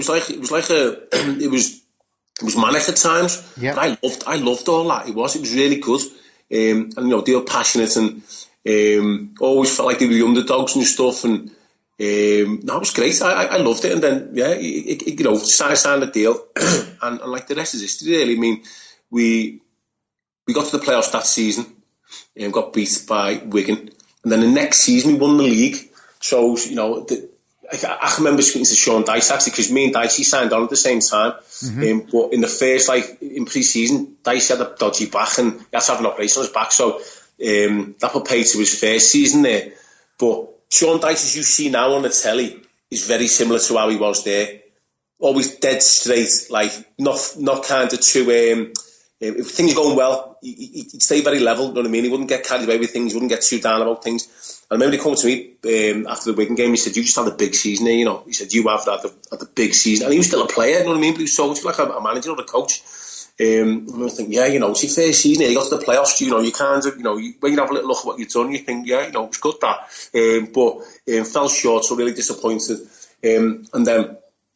manic at times. Yeah. But I loved all that. It was really good. And you know, they were passionate and always felt like they were the underdogs and stuff. And it was great. I loved it. And then you know, signed the deal, and like the rest is history. Really, I mean, we got to the playoffs that season. Got beat by Wigan, and then the next season we won the league. So you know, I remember speaking to Sean Dyche actually, because me and Dyche signed on at the same time. Mm-hmm. But in the first, like in pre-season, Dyche had a dodgy back and he had to have an operation on his back. So that put paid to his first season there. But Sean Dyche, as you see now on the telly, is very similar to how he was there. Always dead straight, like not kind of too. If things are going well, he'd stay very level, you know what I mean? He wouldn't get carried away with things, he wouldn't get too down about things. I remember he came to me after the Wigan game, he said, you just had a big season here, you know. He said, you have had a big season. And he was still a player, you know what I mean? But he was talking to like a manager or a coach. And I was thinking, yeah, you know, it's your first season here, you got to the playoffs, you know, you kind of, you know, when you have a little look at what you've done, you think, yeah, you know, it's good that. But fell short, so really disappointed. And then,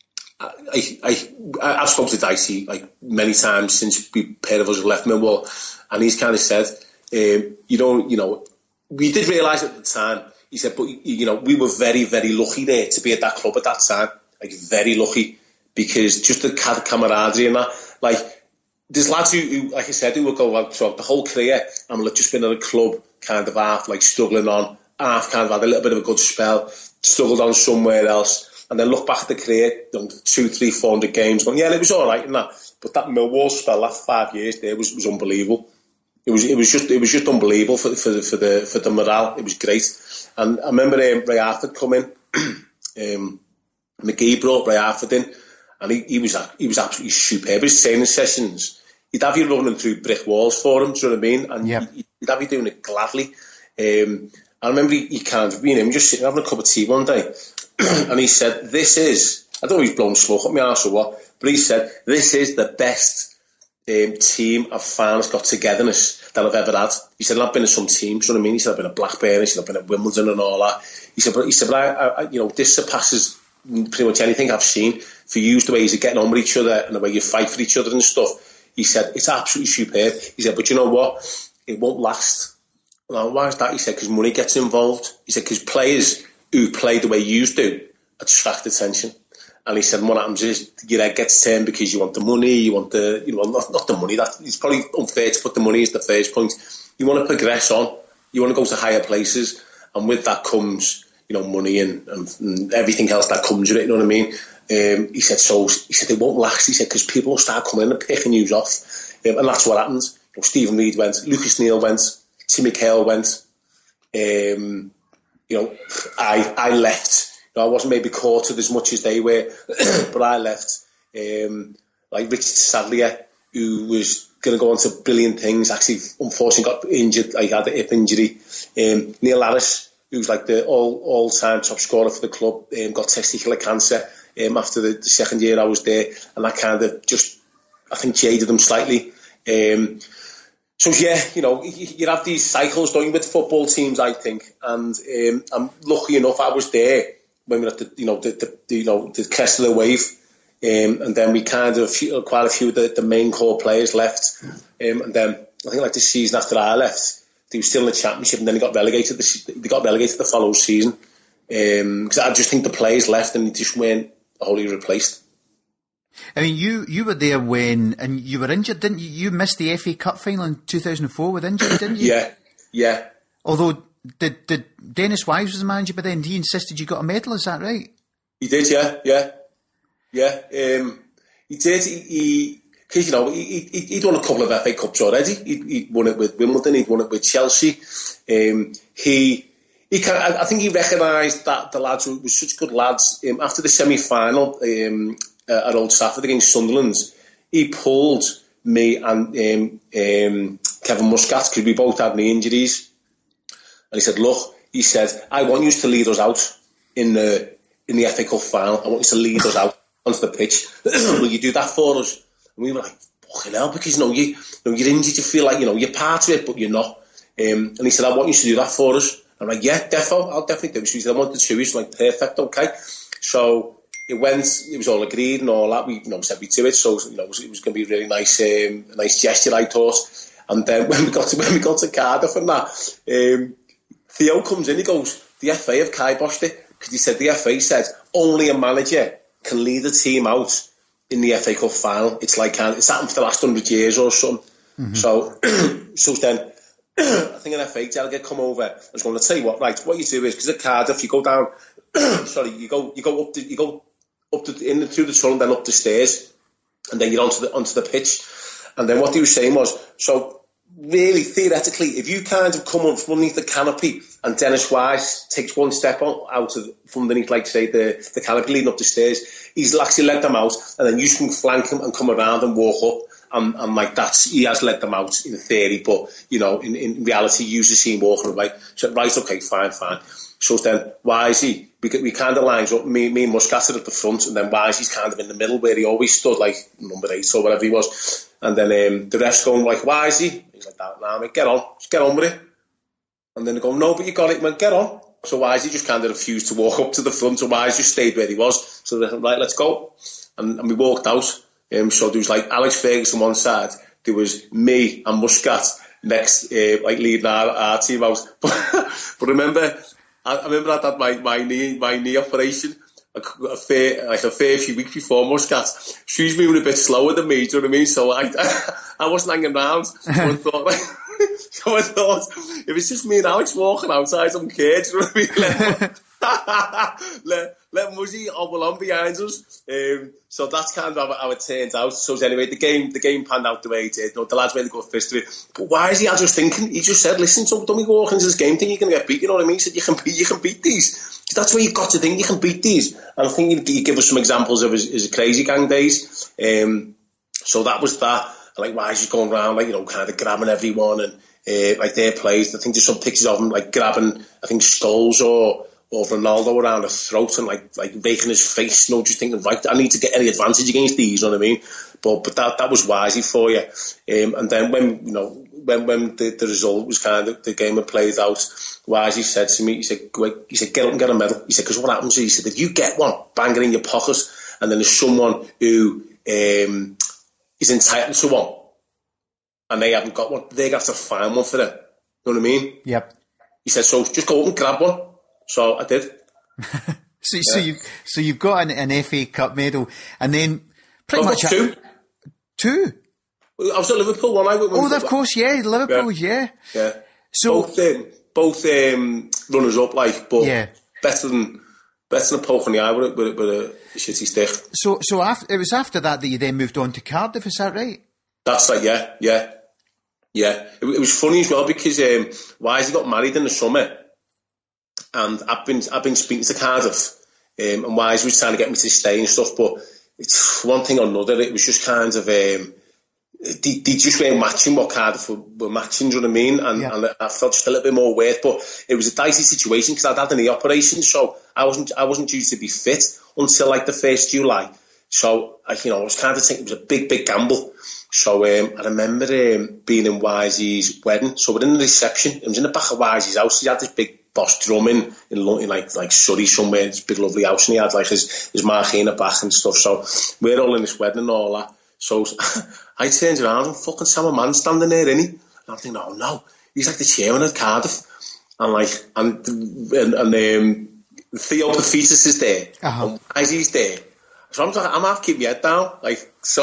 I've spoken to Dicey like many times since we pair of us have left Millwall, and he's kind of said, we did realise at the time. He said, but you know, we were very, very lucky there to be at that club at that time, like very lucky, because just the camaraderie and that. Like, there's lads who, like I said, who will go out throughout the whole career and will have just been at a club, kind of half like struggling on, half kind of had a little bit of a good spell, struggled on somewhere else. And then look back at the career, 200, 300, 400 games, going, yeah, it was all right and that. But that Millwall spell, that 5 years there was unbelievable. It was just unbelievable for the morale. It was great. And I remember Ray Arthur come in. McGee brought Ray Arthur in, and he was absolutely superb. His training sessions, he'd have you running through brick walls for him. Do you know what I mean? And he'd have you doing it gladly. I remember he kind of being him just sitting having a cup of tea one day. And he said, this is, I don't know if he's blown smoke at my arse or what, but he said, this is the best team of fans got togetherness that I've ever had. He said, I've been at some teams, you know what I mean? He said, I've been at Blackburn, he said, I've been at Wimbledon and all that. He said, but I you know, this surpasses pretty much anything I've seen. For you, the way you're getting on with each other and the way you fight for each other and stuff. He said, it's absolutely superb. He said, but you know what? It won't last. Well, why is that? He said, because money gets involved. He said, because players who play the way you do attract attention. And he said, what happens is your head gets turned because you want the money, you want the, you know, not the money. That it's probably unfair to put the money as the first point. You want to progress on. You want to go to higher places, and with that comes, you know, money and everything else that comes with it. You know what I mean? He said it won't last. He said because people will start coming in and picking you off, and that's what happens. You know, Stephen Reid went, Lucas Neal went, Timmy Cale went. You know, I left. You know, I wasn't maybe courted as much as they were, but I left. Like Richard Sadlier, who was going to go on to brilliant things, actually, unfortunately got injured. Like, had a hip injury. Neil Harris, who's like the all-time top scorer for the club, got testicular cancer after the second year I was there, and that kind of just, I think, jaded him slightly. So So yeah, you have these cycles, don't you, with football teams, I think, and I'm lucky enough I was there when we were at the crest of the wave, and then we kind of quite a few of the main core players left, and then I think like the season after I left, they were still in the championship, and then they got relegated. They got relegated the following season, because I just think the players left and they just weren't wholly replaced. I mean, you were there and you were injured, didn't you? You missed the FA Cup final in 2004 with injury, didn't you? Yeah. Although, did Dennis Wise was the manager, but then he insisted you got a medal, is that right? He did, yeah. He did, because, he'd won a couple of FA Cups already. He'd won it with Wimbledon, he'd won it with Chelsea. I think he recognised that the lads were such good lads. After the semi-final, at Old Trafford against Sunderland, he pulled me and Kevin Muscat, because we both had knee injuries, and he said, look, I want you to lead us out in the FA Cup final. I want you to lead us out onto the pitch. Will you do that for us? And we were like, fucking hell, because you're injured, you feel like you're part of it, but you're not. And he said, I want you to do that for us. I'm like, yeah, I'll definitely do it. So he said, I want the two. He's like, perfect, okay. So it was all agreed and all that. We said we do it, so it was going to be a really nice gesture, I thought. And then when we got to Cardiff and that, Theo comes in, he goes, the FA have kiboshed it, because he said the FA said only a manager can lead a team out in the FA Cup final. It's happened for the last 100 years or something. Mm-hmm. So then I think an FA delegate come over. I was going to tell you what you do is, because at Cardiff you go down. You go up through the tunnel, then up the stairs, and then you're onto the pitch. And then what he was saying was, so really theoretically, if you kind of come up from underneath the canopy and Dennis Wise takes one step from underneath, like say the canopy leading up the stairs, he's actually let them out, and then you can flank him and come around and walk up. And like he has let them out in theory, but in reality, you just see him walking away. So right, okay, fine. So then Wisey, we kind of lines up, me and Muscat at the front, and then Wisey's kind of in the middle where he always stood, like number 8 or whatever he was. And then the rest going like, Wisey, he's like that, nah, mate, get on, just get on with it. And then they go, no, but you got it, man, get on. So Wisey just kind of refused to walk up to the front, so Wisey just stayed where he was. So they said, right, let's go. And we walked out. So there was like Alex Ferguson on one side, there was me and Muscat next, like leading our team out. But I remember I had my knee operation a fair few weeks before Muscat. She's moving a bit slower than me, do you know what I mean? So I wasn't hanging around. So I thought, if it's just me and Alex walking outside, I don't care, do you know what I mean? Let Muzzy hobble on behind us. So that's kind of how it turns out. So anyway, the game panned out the way it did. The lads made a good fist of it. But why is he? I was thinking, he just said, listen, so don't we walk into this game thing, you're going to get beat, you know what I mean? He said, you can beat these. That's what you've got to think, you can beat these. And I think he give us some examples of his crazy gang days. So that was that. Like, why is he going around, like, kind of grabbing everyone and like their plays. I think there's some pictures of him like grabbing, I think, Scholes or Ronaldo around the throat and like making his face, just thinking, right, I need to get any advantage against these, you know what I mean? But that was Wisey for you. And then when the result was kind of, the game had played out, Wisey said to me, he said, get up and get a medal. He said, because what happens is, he said, if you get one, bang it in your pocket, and then there's someone who is entitled to one, and they haven't got one, they're going to have to find one for them. You know what I mean? Yep. He said, so just go up and grab one. So I did. So you've got an FA Cup medal, and then pretty much two. I was at Liverpool one night. Of course, yeah, Liverpool, yeah. So both runners up, like, but better than a poke in the eye with a shitty stick. So it was after that you then moved on to Cardiff, is that right? That's right. Yeah. It was funny as well because Wisey got married in the summer. And I've been speaking to Cardiff, and Wise was trying to get me to stay and stuff, but it's one thing or another. It was just kind of they just weren't matching what Cardiff were matching. Do you know what I mean? And I felt just a little bit more weird, but it was a dicey situation because I'd had a knee operation, so I wasn't due to be fit until like the 1st July. So I was kind of thinking it was a big gamble. So I remember being in Wisey's wedding. So we're in the reception. It was in the back of Wisey's house. He had this big boss drumming in London, like Surrey somewhere, this big lovely house, and he had like his marquee in the back and stuff. So we're all in this wedding and all that. So I turned around and fucking saw a man standing there, innit? And I'm thinking, oh no, he's like the chairman of Cardiff. And Theo Pafitas is there, and Wisey's there. So I'm half keeping my head down, like,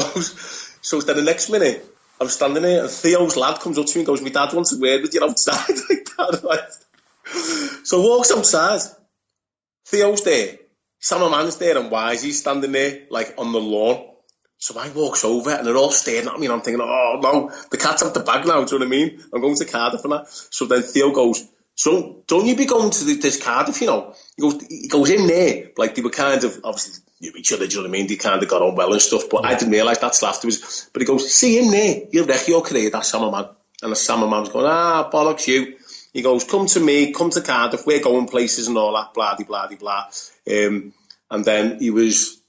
so then the next minute, I'm standing there, and Theo's lad comes up to me and goes, my dad wants a word with you outside, like that, right? So walks outside, Theo's there, Sam Man's there, and Wisey's standing there, like, on the lawn. So I walks over, and they're all staring at me, and I'm thinking, oh no, the cat's out the bag now, do you know what I mean? I'm going to Cardiff and that. So then Theo goes, so don't you be going to this Cardiff, you know? He goes in there, like they were kind of, obviously, knew each other, do you know what I mean? They kind of got on well and stuff, but I didn't realise that till afterwards. But he goes, see him there, you'll wreck your career, that Sam Man. And the Sam Man's going, bollocks you. He goes, come to me, come to Cardiff, we're going places and all that, blah, blah, blah, blah. And then he was,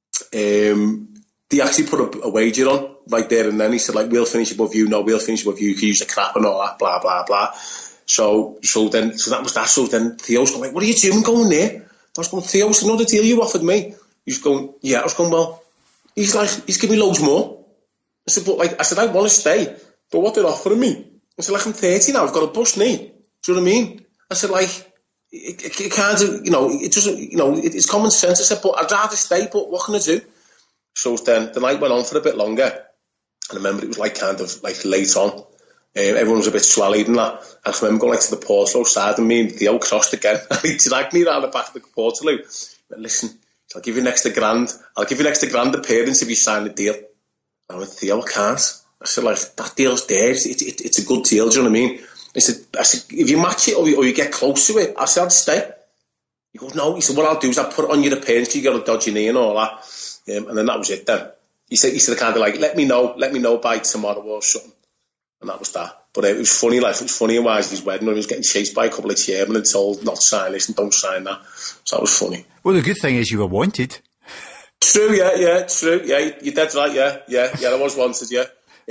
they actually put a wager on right there and then. He said, like, we'll finish above you, no, we'll finish above you, you can use the crap and all that, blah, blah, blah. So that was that. So then Theo's going, like, what are you doing going there? I was going, Theo, it's another deal you offered me. He's going, yeah. I was going, well, he's giving me loads more. I said, I want to stay, but what they're offering me? I said, like, I'm 30 now, I've got a bust knee. Do you know what I mean? I said, like, it kind of, you know, it doesn't, you know, it's common sense. I said, but I'd rather stay, but what can I do? So then the night went on for a bit longer. I remember it was like kind of like late on. Everyone was a bit swellied and that. And I remember going like to the Portslade side and me and Theo crossed again. And he dragged me around the back of the Portslade. But listen, I'll give you an extra grand. I'll give you an extra grand appearance if you sign the deal. And I went, Theo, I can't. I said, like, that deal's there. It's a good deal, do you know what I mean? I said, if you match it or you get close to it, I said, I'd stay. He goes, no. He said, what I'll do is I'll put it on your appearance, you got a dodgy knee and all that. And then that was it then. He said kind of like, let me know by tomorrow or something. And that was that. But it was funny, like, it was funny in Wisey's wedding when he was getting chased by a couple of chairmen and told not to sign this and don't sign that. So that was funny. Well, the good thing is you were wanted. True, yeah, true. Yeah, you're dead right, yeah, I was wanted, yeah.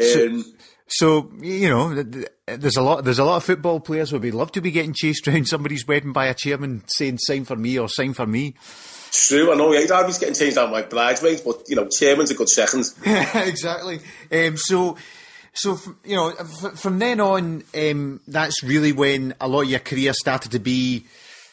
So, you know, there's a lot of football players who would love to be getting chased around somebody's wedding by a chairman saying, sign for me or sign for me. True, I know, yeah, I'd be getting changed out my bridesmaids, but, you know, chairman's a good second. Exactly. So, you know, from then on, that's really when a lot of your career started to be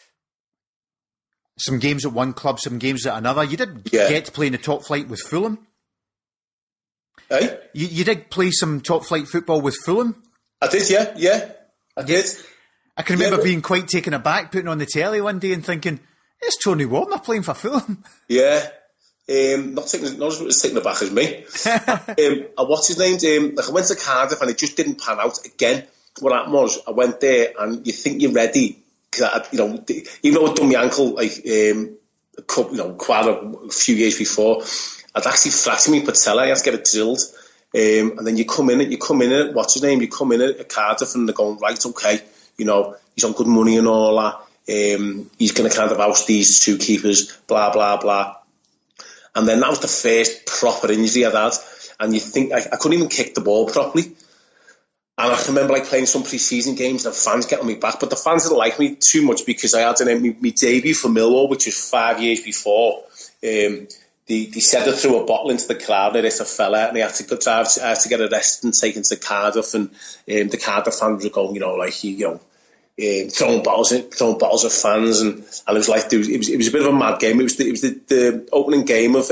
some games at one club, some games at another. You did get to play in the top flight with Fulham. Hey? You did play some top flight football with Fulham? I did, yeah. I did. I can remember being quite taken aback, putting on the telly one day and thinking, it's Tony Warner playing for Fulham. Yeah. Not as taken aback as me. What's his name? Like I went to Cardiff and it just didn't pan out again. What happened was I went there and you think you're ready. Cause you know, even though I'd done my ankle like quite a few years before, I'd actually fractured my patella. I had to get it drilled. And then you come in at what's his name? You come in at Cardiff and they're going, right, okay, you know, he's on good money and all that. He's going to kind of oust these two keepers, blah, blah, blah. And then that was the first proper injury I'd had. And you think, I couldn't even kick the ball properly. And I can remember like playing some pre-season games and the fans getting me back. But the fans didn't like me too much because I had my debut for Millwall, which was 5 years before. They said it threw a bottle into the crowd and it's a fella and he had to go drive, I had to get arrested and taken to Cardiff and the Cardiff fans were going, throwing bottles at fans and it was like it was a bit of a mad game. It was the opening game of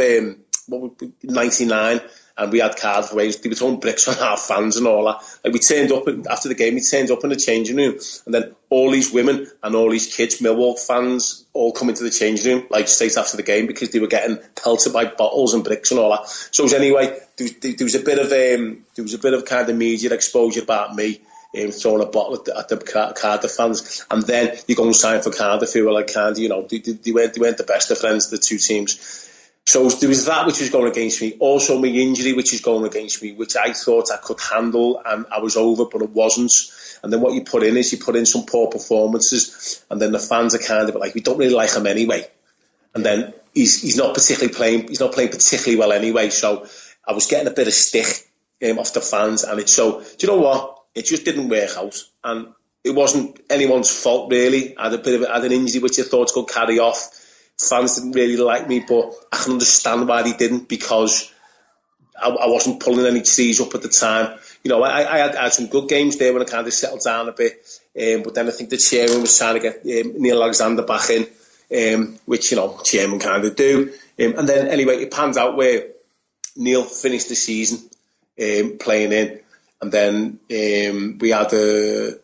99 and we had Cardiff away. They were throwing bricks on our fans and all that. Like we turned up after the game. We turned up in the changing room, and then all these women and all these kids, Millwall fans, all come into the changing room like straight after the game because they were getting pelted by bottles and bricks and all that. So anyway, there was a bit of kind of media exposure about me. Throwing a bottle at the Cardiff fans, and then you go and sign for Cardiff, who were like kind of, they weren't the best of friends, the two teams. So there was that which was going against me. Also my injury, which was going against me, which I thought I could handle, and I was over, but it wasn't. And then what you put in some poor performances, and then the fans are kind of like, we don't really like him anyway. And then he's not playing particularly well anyway. So I was getting a bit of stick off the fans, and it's so. Do you know what? It just didn't work out, and it wasn't anyone's fault really. I had an injury which I thought could carry off. Fans didn't really like me, but I can understand why they didn't, because I wasn't pulling any trees up at the time. You know, I had some good games there when I kind of settled down a bit, but then I think the chairman was trying to get Neil Alexander back in, which, you know, chairman kind of do. And then anyway, it panned out where Neil finished the season playing in, and then we had the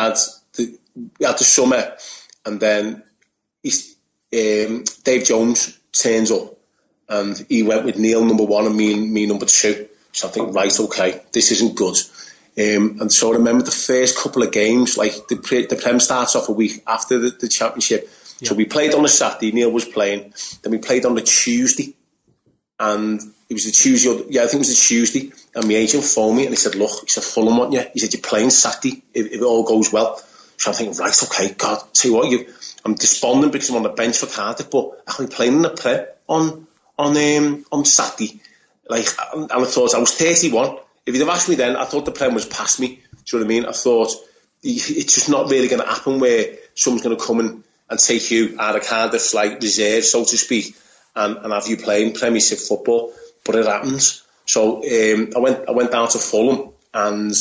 summer, and then Dave Jones turns up, and he went with Neil number 1 and me number 2. So I think, right, okay, this isn't good. And so I remember the first couple of games, like the Prem starts off a week after the championship. Yeah. So we played on the Saturday, Neil was playing. Then we played on the Tuesday. And it was the Tuesday, I think it was the Tuesday. And my agent phoned me and he said, look, he said, Fulham want you. He said, you're playing Saturday if it all goes well. So I'm thinking, right, okay, God, tell you what, I'm despondent because I'm on the bench for Cardiff, but I can be playing in the Prem on Saturday. Like, and I thought, I was 31. If you'd have asked me then, I thought the Prem was past me. Do you know what I mean? I thought it's just not really going to happen where someone's going to come and take you out of Cardiff's like reserve, so to speak, and have you playing Premiership football. But it happens. So I went down to Fulham and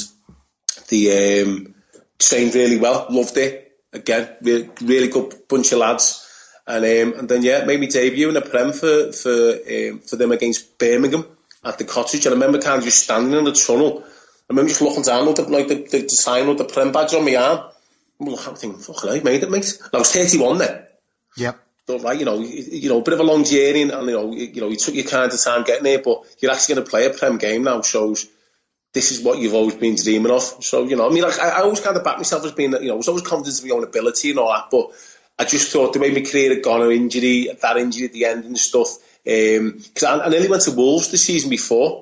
the trained really well, loved it. Again, really good bunch of lads. And then made me debut in the Prem for them against Birmingham at the Cottage. And I remember kind of just standing in the tunnel. I remember just looking down with the sign with the Prem badge on my arm. I'm thinking, fucking I made it, mate. And I was 31 then. Yep. So, right, you know, a bit of a long journey, and you took your kind of time getting there, but you're actually going to play a Prem game now, shows this is what you've always been dreaming of. So, you know, I mean, like, I always kind of backed myself as being, you know, I was always confident of my own ability and all that, but I just thought the way my career had gone, that injury at the end and stuff, because I nearly went to Wolves the season before.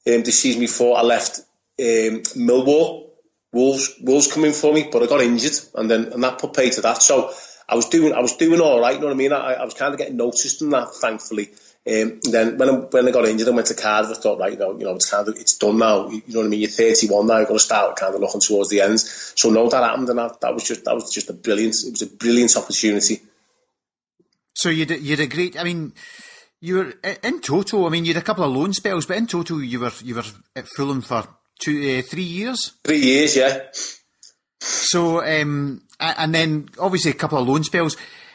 I left Millwall. Wolves come in for me, but I got injured, and that put pay to that. So I was doing all right. You know what I mean? I was kind of getting noticed in that, thankfully. Then when I got injured and went to Cardiff, I thought, right, you know, it's done now. You know what I mean? You're 31 now. You've got to start kind of looking towards the ends. So no, that happened, and that was just a brilliant. It was a brilliant opportunity. So you had a great. I mean, you were in total. I mean, you had a couple of loan spells, but in total, you were at Fulham for 3 years. 3 years, yeah. So and then obviously a couple of loan spells.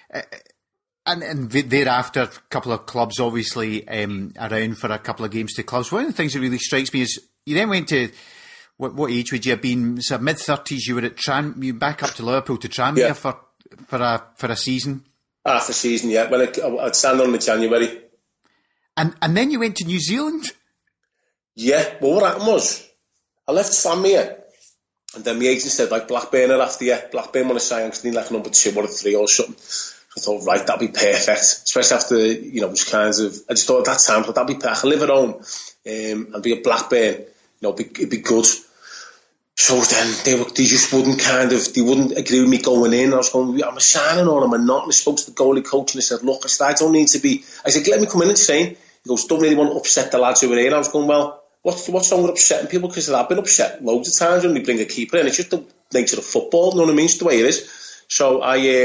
And thereafter, a couple of clubs, obviously, around for a couple of games to clubs. One of the things that really strikes me is you then went to, what age would you have been? So mid-30s, you were at you back up to Liverpool to Tranmere for a season? Half a season, yeah. When I'd stand on in January. And then you went to New Zealand? Yeah, well, what happened was, I left Tranmere, and then my agent said, like, Blackburn are after you. Blackburn want to sign, because they need like number 2 or 3 or something. I thought, right, that'd be perfect, especially after, you know, just kinds of, I just thought at that time, that'd be perfect. I could live at home and be at Blackburn, you know, it'd be good. So then they just wouldn't agree with me going in. I was going, am I signing or am I not? And I spoke to the goalie coach and he said, look, I don't need to be, I said, let me come in and train. He goes, don't really want to upset the lads who are here. And I was going, well, what's wrong with upsetting people? Because I've been upset loads of times when we bring a keeper in. It's just the nature of football, you know what I mean? It's the way it is. So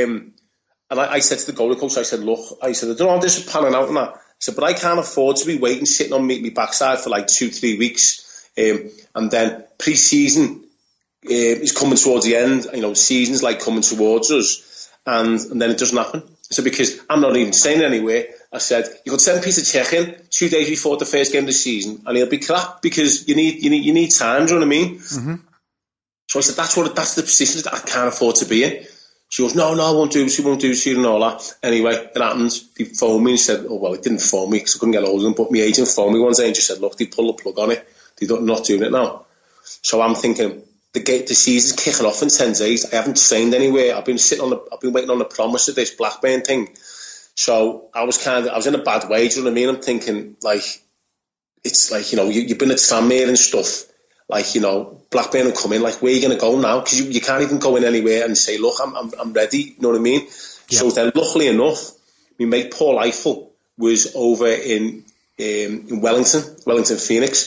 I said to the goalie coach, I said, look, I don't know how this is panning out and that. I said, but I can't afford to be waiting, sitting on my backside for like 2-3 weeks. And then pre-season is coming towards the end, you know, season's like coming towards us. And then it doesn't happen. I said, because I'm not even staying anywhere. I said, you could send Peter Cech in 2 days before the first game of the season and he'll be crap because you need time, do you know what I mean? Mm-hmm. So I said, that's the position that I can't afford to be in. She goes, no, I won't do it, and all that. Anyway, it happens. They phoned me and said, oh, well, it didn't phone me because I couldn't get hold of them, but my agent phoned me one day and just said, look, they pulled the plug on it. They're not doing it now. So I'm thinking, the season's kicking off in 10 days. I haven't trained anywhere. I've been waiting on the promise of this Blackburn thing. So I was in a bad way, do you know what I mean? I'm thinking, like, it's like, you know, you've been at Tranmere and stuff. Like, you know, Blackburn will come in, like, where are you going to go now? Because you can't even go in anywhere and say, look, I'm ready, you know what I mean? Yeah. So then, luckily enough, my mate Paul Eiffel was over in Wellington Phoenix,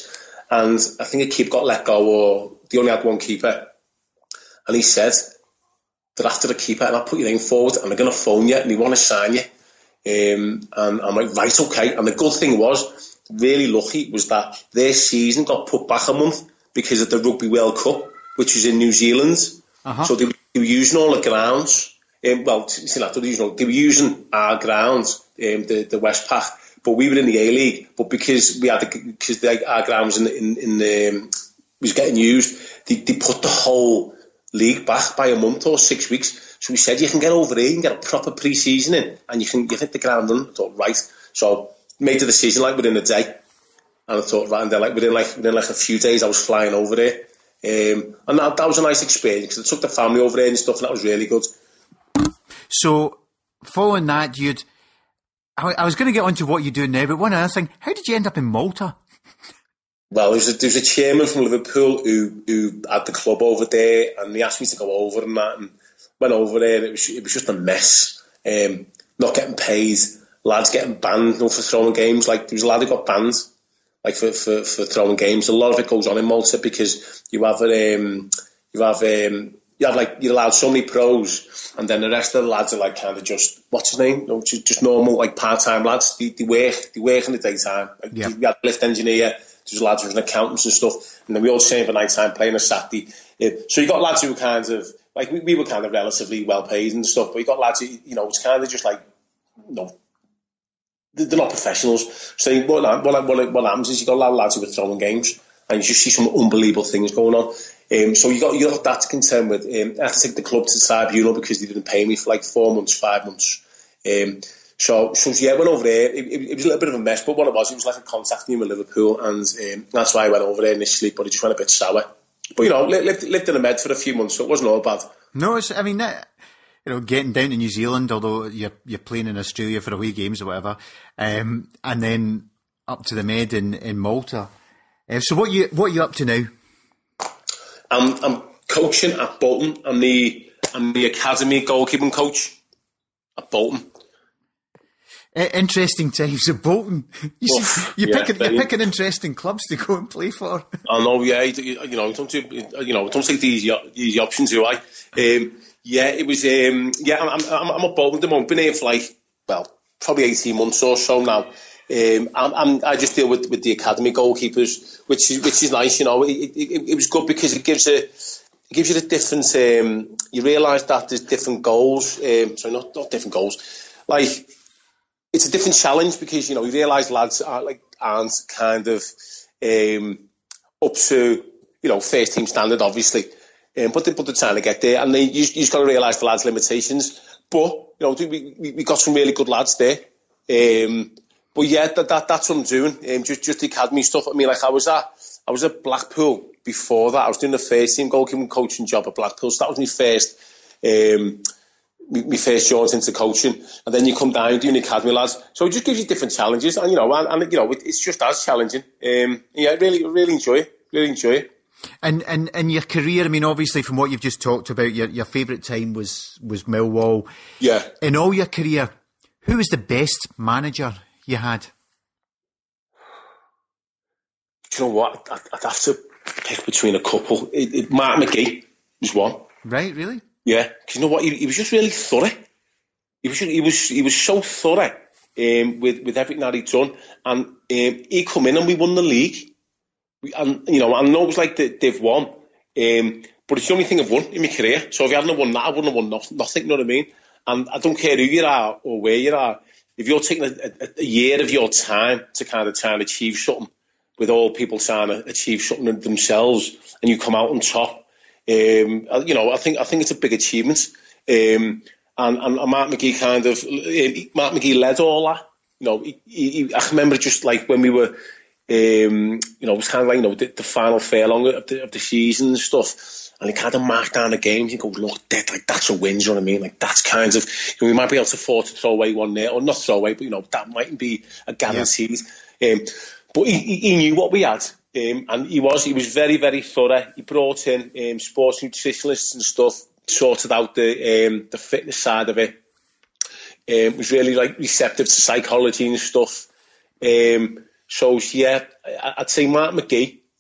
and I think a keeper got let go, or they only had one keeper, and he said, they're after a keeper, and I'll put your name forward, and they're going to phone you, and they want to sign you. And I'm like, right, okay. And the good thing was, really lucky, was that their season got put back a month because of the Rugby World Cup, which was in New Zealand. So they were using all the grounds. They were using our grounds, the Westpac, but we were in the A-League. But because our ground was was getting used, they put the whole league back by a month or 6 weeks. So we said, you can get over here, you can get a proper pre-season in, and you can hit the ground done. I thought, right. So made the decision like within a day. And I thought, right, and then like within a few days I was flying over there. And that was a nice experience, because I took the family over there and stuff, and that was really good. So following that, I was going to get onto what you're doing now, but one other thing, how did you end up in Malta? Well, there was a chairman from Liverpool who had the club over there, and he asked me to go over and that, and went over there. It was just a mess. Not getting paid, lads getting banned, for throwing games. Like, there was a lad who got banned, like for throwing games. A lot of it goes on in Malta because you're allowed so many pros, and then the rest of the lads are like kind of just, what's his name? Just normal, like part-time lads. They work in the daytime. Like, you had a lift engineer. There's lads who are accountants and stuff, and then we all train for night time, playing a Saturday. So you got lads who were kind of like, we were kind of relatively well paid and stuff, but you got lads who, it's kind of just like, they're not professionals. So what happens is you got a lot of lads who are throwing games, and you just see some unbelievable things going on. So you got that to contend with. I had to take the club to the tribunal because they didn't pay me for like 4 months, 5 months. So I went over there. It was a little bit of a mess, but what it was like a contact me with Liverpool, and that's why I went over there initially, but it just went a bit sour. But, lived in a med for a few months, so it wasn't all bad. No, getting down to New Zealand, although you're playing in Australia for away games or whatever, and then up to the med in Malta. So what are you up to now? I'm coaching at Bolton. I'm the academy goalkeeping coach at Bolton. Interesting times at Bolton. You're picking interesting clubs to go and play for. I know, yeah. Don't take the easy options, do I? It was. I'm at Bolton at the moment. Been here for probably 18 months or so now. I just deal with the academy goalkeepers, which is nice. It was good because it gives you the different. You realise that there's different goals. Not different goals. Like, it's a different challenge because you realise lads aren't kind of up to first team standard, obviously, but they're trying to get there, and you just got to realise the lads' limitations. But we got some really good lads there. But yeah, that's what I'm doing. Just the academy stuff. I mean, like I was at Blackpool before that. I was doing the first team goalkeeping coaching job at Blackpool. So that was my first. My first jaunt into coaching, and then you come down doing the academy lads. So it just gives you different challenges, and it's just as challenging. Really enjoy it. And your career, I mean, obviously from what you've just talked about, your favourite time was Millwall. Yeah. In all your career, who was the best manager you had? Do you know what? I'd have to pick between a couple. Mark McGee was one. Right, really? Yeah, because you know what? He was just really thorough. He was so thorough with everything that he'd done, and he come in and we won the league. I know it was like they've won, but it's the only thing I've won in my career. So if I hadn't won that, I wouldn't have won nothing. You know what I mean? And I don't care who you are or where you are. If you're taking a year of your time to kind of try and achieve something, with all people trying to achieve something themselves, and you come out on top. I think it's a big achievement. And Mark McGee led all that. I remember just like when we were, it was kind of like the final furlong of the season and stuff, and he kind of marked down the games. He goes, look, that's a win. You know what I mean? Like that's kind of we might be able to afford to throw away one there, or not throw away, but that mightn't be a guarantee. Yeah. But he knew what we had. And he was very, very thorough. He brought in sports nutritionists and stuff, sorted out the fitness side of it. Was really receptive to psychology and stuff. So yeah, I'd say Mark McGee.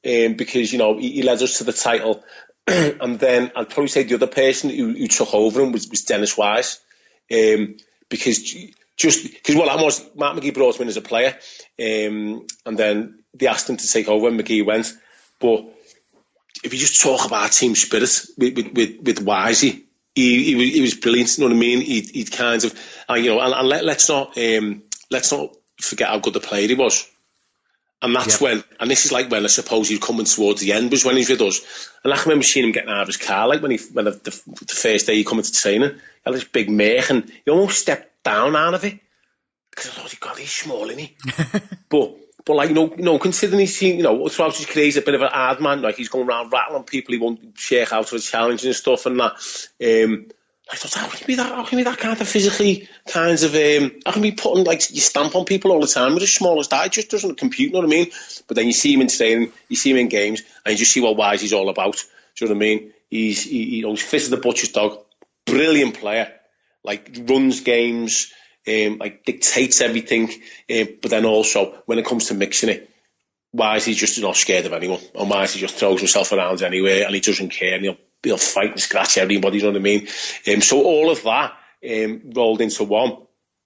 because, you know, he led us to the title. And then I'd probably say the other person who took over him was Dennis Wise. Because what happened was Mark McGee brought him in as a player, and then they asked him to take over when McGee went. But if you just talk about team spirit with Wisey, he was brilliant. You know what I mean? He'd kind of, you know, and let's not forget how good the player he was. And that's when, and this is like when I suppose he's coming towards the end, was when he's with us. And I can remember seeing him getting out of his car, like when the first day he come into training, he had this big mech, and he almost stepped down out of it. Because I thought, God, he's small, isn't he? but like, you know, considering he's seen, you know, throughout his career, he's a bit of an hard man, like he's going around rattling people, he won't shake out for a challenge and stuff and that. I thought, how can you be that kind of physically kind of, how can you be putting like your stamp on people all the time with as small as that? It just doesn't compute, you know what I mean? But then you see him in training, you see him in games, and you just see what Wise he's all about. Do you know what I mean? He's fit as the butcher's dog, brilliant player, like runs games, like dictates everything, but then also when it comes to mixing it, Wise he's just not scared of anyone, and Wise he just throws himself around anywhere, and he doesn't care, and he'll fight and scratch everybody, you know what I mean? So all of that rolled into one,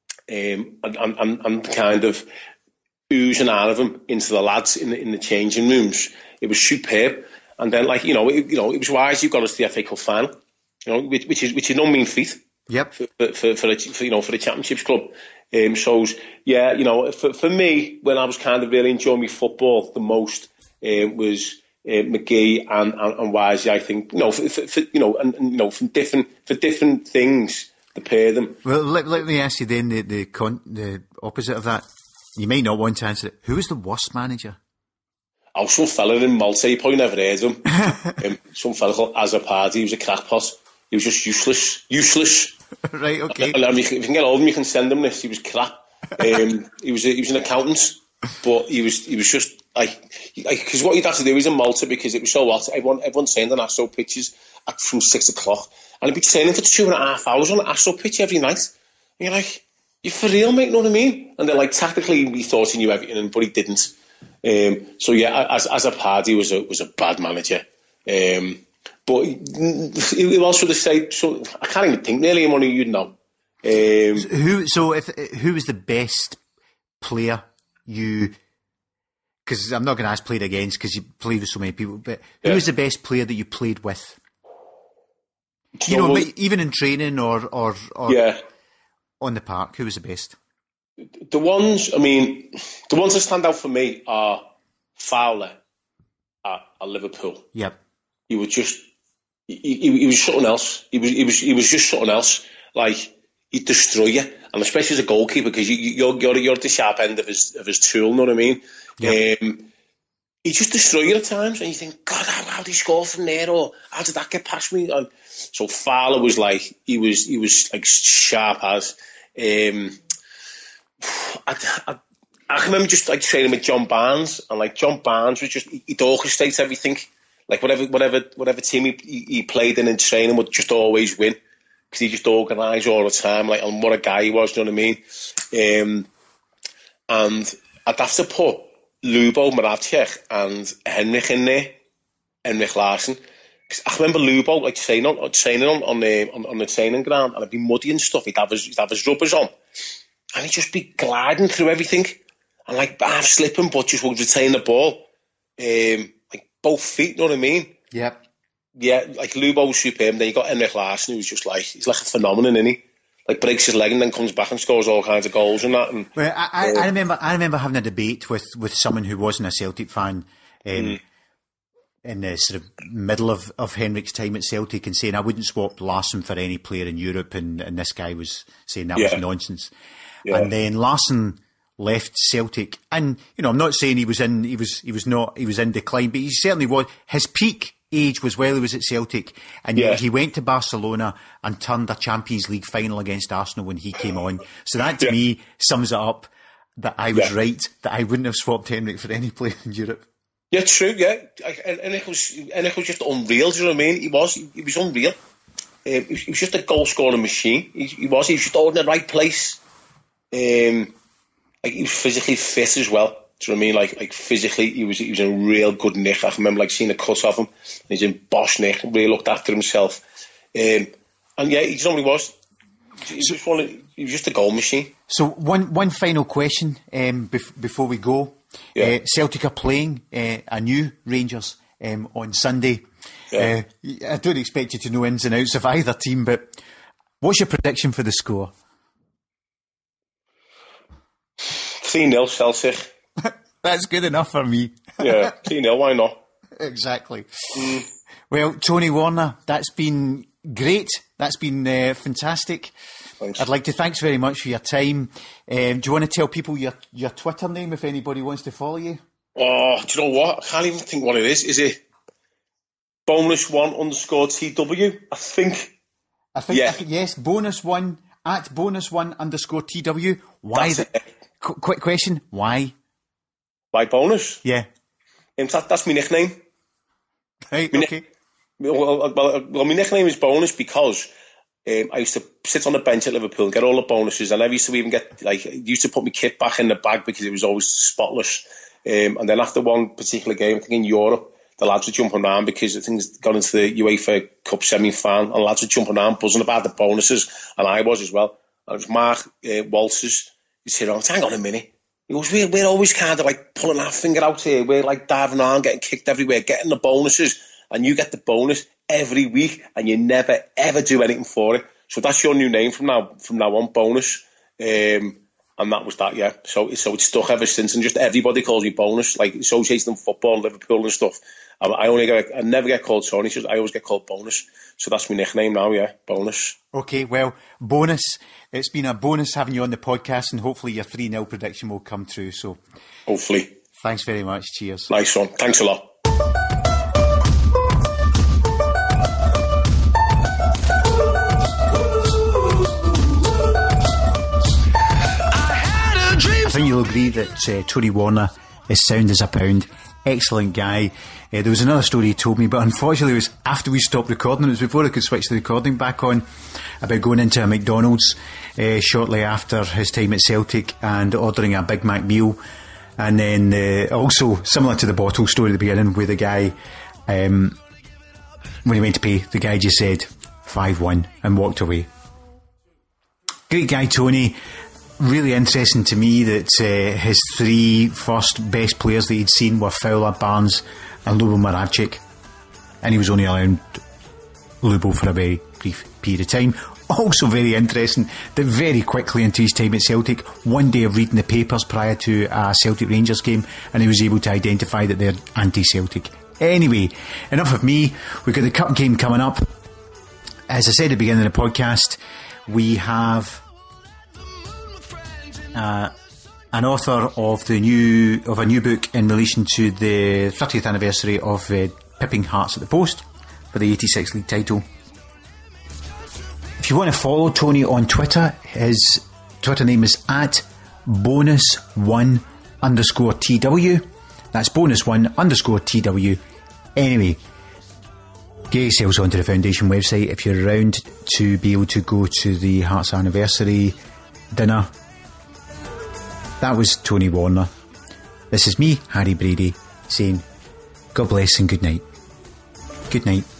and kind of oozing out of him into the lads in the changing rooms. It was superb. And then, like, it was Wise who got us to the FA Cup final, you know, which is no mean feat. Yep. For the Championships club. So yeah, you know, for me, when I was kind of really enjoying my football the most, was McGee and Wisey, I think, you know, for different things, the pair of them. Well, let me ask you then the opposite of that. You may not want to answer it. Who was the worst manager? Oh, some fella in Malta, you probably never heard of him. Some fella called Azarpadi, he was a crackpot. He was just useless. Right, okay. And if you can get hold of him, you can send him this. He was crap. He was an accountant, but he was just like, because what you'd have to do is in Malta, because it was so hot, everyone's saying on Astro pitches from 6 o'clock, and he'd be training for 2.5 hours on an Astro pitch every night. And you're like, you're for real, mate, you know what I mean? And then, like, tactically, he thought he knew everything, but he didn't. So yeah, as a party, was a bad manager. But he also the say, so I can't even think nearly anyone who you'd know. Who was the best player you? Because I'm not going to ask played against because you played with so many people. But who was the best player that you played with? So, you know, even in training or on the park, who was the best? The ones that stand out for me are Fowler at Liverpool. Yep. He was just. He was something else. He was just something else. Like, he'd destroy you, and especially as a goalkeeper, because you're at the sharp end of his tool. Know what I mean? Yep. He just destroy you at times, and you think, God, how did he score from there, or how did that get past me? And so Fowler was like, he was like sharp as. I remember just like training with John Barnes, and like John Barnes was just, he'd orchestrate everything. Like whatever team he played in training would just always win, because he just organised all the time. Like, and what a guy he was, you know what I mean? And I'd have to put Lubo, Moravcik, and Henrik in there, Henrik Larsson. Because I remember Lubo like training on the training ground, and it'd be muddy and stuff. He'd have his rubbers on, and he'd just be gliding through everything, and like half slipping, but just would retain the ball. Both feet, you know what I mean? Yep. Yeah, like Lubo was superb, and then you got Henrik Larsson, who's just like, he's like a phenomenon, isn't he? Like, breaks his leg and then comes back and scores all kinds of goals and that. And, well, I remember having a debate with someone who wasn't a Celtic fan in the sort of middle of Henrik's time at Celtic, and saying I wouldn't swap Larsson for any player in Europe, and this guy was saying that was nonsense. Yeah. And then Larsson left Celtic, and you know, I'm not saying he was in decline, but he certainly was. His peak age was while he was at Celtic, and he went to Barcelona and turned a Champions League final against Arsenal when he came on. So that to me sums it up, that I was right, that I wouldn't have swapped Henrik for any player in Europe. Yeah, true. Yeah, Henrik was just unreal. Do you know what I mean? He was unreal. He was just a goal scoring machine. He was just all in the right place. Like, he was physically fit as well. Do you know what I mean? Like physically, he was in real good nick. I remember like seeing a cut of him. And he's in boss nick. Really looked after himself. And yeah, he normally was. He was just a goal machine. So one final question before we go. Yeah. Celtic are playing a new Rangers on Sunday. Yeah. I don't expect you to know ins and outs of either team, but what's your prediction for the score? 3-0 Celtic. That's good enough for me. Yeah, 3-0, why not? Exactly. Well, Tony Warner, that's been great. That's been fantastic. Thanks. I'd like to thanks very much for your time. Do you want to tell people your Twitter name if anybody wants to follow you? Oh, do you know what? I can't even think what it is. Is it bonus1_TW? I think. Yeah. Yes, bonus1 at bonus1_TW. Why? Quick question. Why? Why bonus? Yeah. That's my nickname. Right, okay. Well, my nickname is Bonus because I used to sit on the bench at Liverpool and get all the bonuses. I never used to even get, used to put my kit back in the bag because it was always spotless. And then after one particular game, I think in Europe, the lads were jumping around because I think it's gone into the UEFA Cup semi-final, and lads were jumping around, buzzing about the bonuses, and I was as well. And it was Mark Walters. He said, "Oh, hang on a minute." He goes, we're always kind of like pulling our finger out here. We're like diving around, getting kicked everywhere, getting the bonuses. And you get the bonus every week and you never, ever do anything for it. So that's your new name from now on, Bonus. And that was that, yeah. So it's stuck ever since. And just everybody calls me Bonus, like associating football, Liverpool and stuff. I never get called Tony, I always get called Bonus. So that's my nickname now, yeah, Bonus. Okay, well, Bonus, it's been a bonus having you on the podcast, and hopefully your 3-0 prediction will come true. So hopefully. Thanks very much. Cheers. Nice one. Thanks a lot. I think you'll agree that Tony Warner is sound as a pound. Excellent guy. There was another story he told me, but unfortunately it was after we stopped recording. It was before I could switch the recording back on, about going into a McDonald's shortly after his time at Celtic and ordering a Big Mac meal. And then also, similar to the bottle story at the beginning, where the guy, when he went to pay, the guy just said 5-1 and walked away. Great guy, Tony. Really interesting to me that his three first best players that he'd seen were Fowler, Barnes and Lubo Moravcik, and he was only around Lubo for a very brief period of time. Also very interesting that very quickly into his time at Celtic, one day of reading the papers prior to a Celtic Rangers game, and he was able to identify that they're anti-Celtic. Anyway, enough of me. We've got the cup game coming up. As I said at the beginning of the podcast, we have an author of a new book in relation to the 30th anniversary of pipping Hearts at the post for the 86 league title. If you want to follow Tony on Twitter, his Twitter name is at bonus1_TW. That's bonus1_TW. Anyway, get yourselves onto the Foundation website if you're around to be able to go to the Hearts anniversary dinner. That was Tony Warner. This is me, Harry Brady, saying God bless and good night. Good night.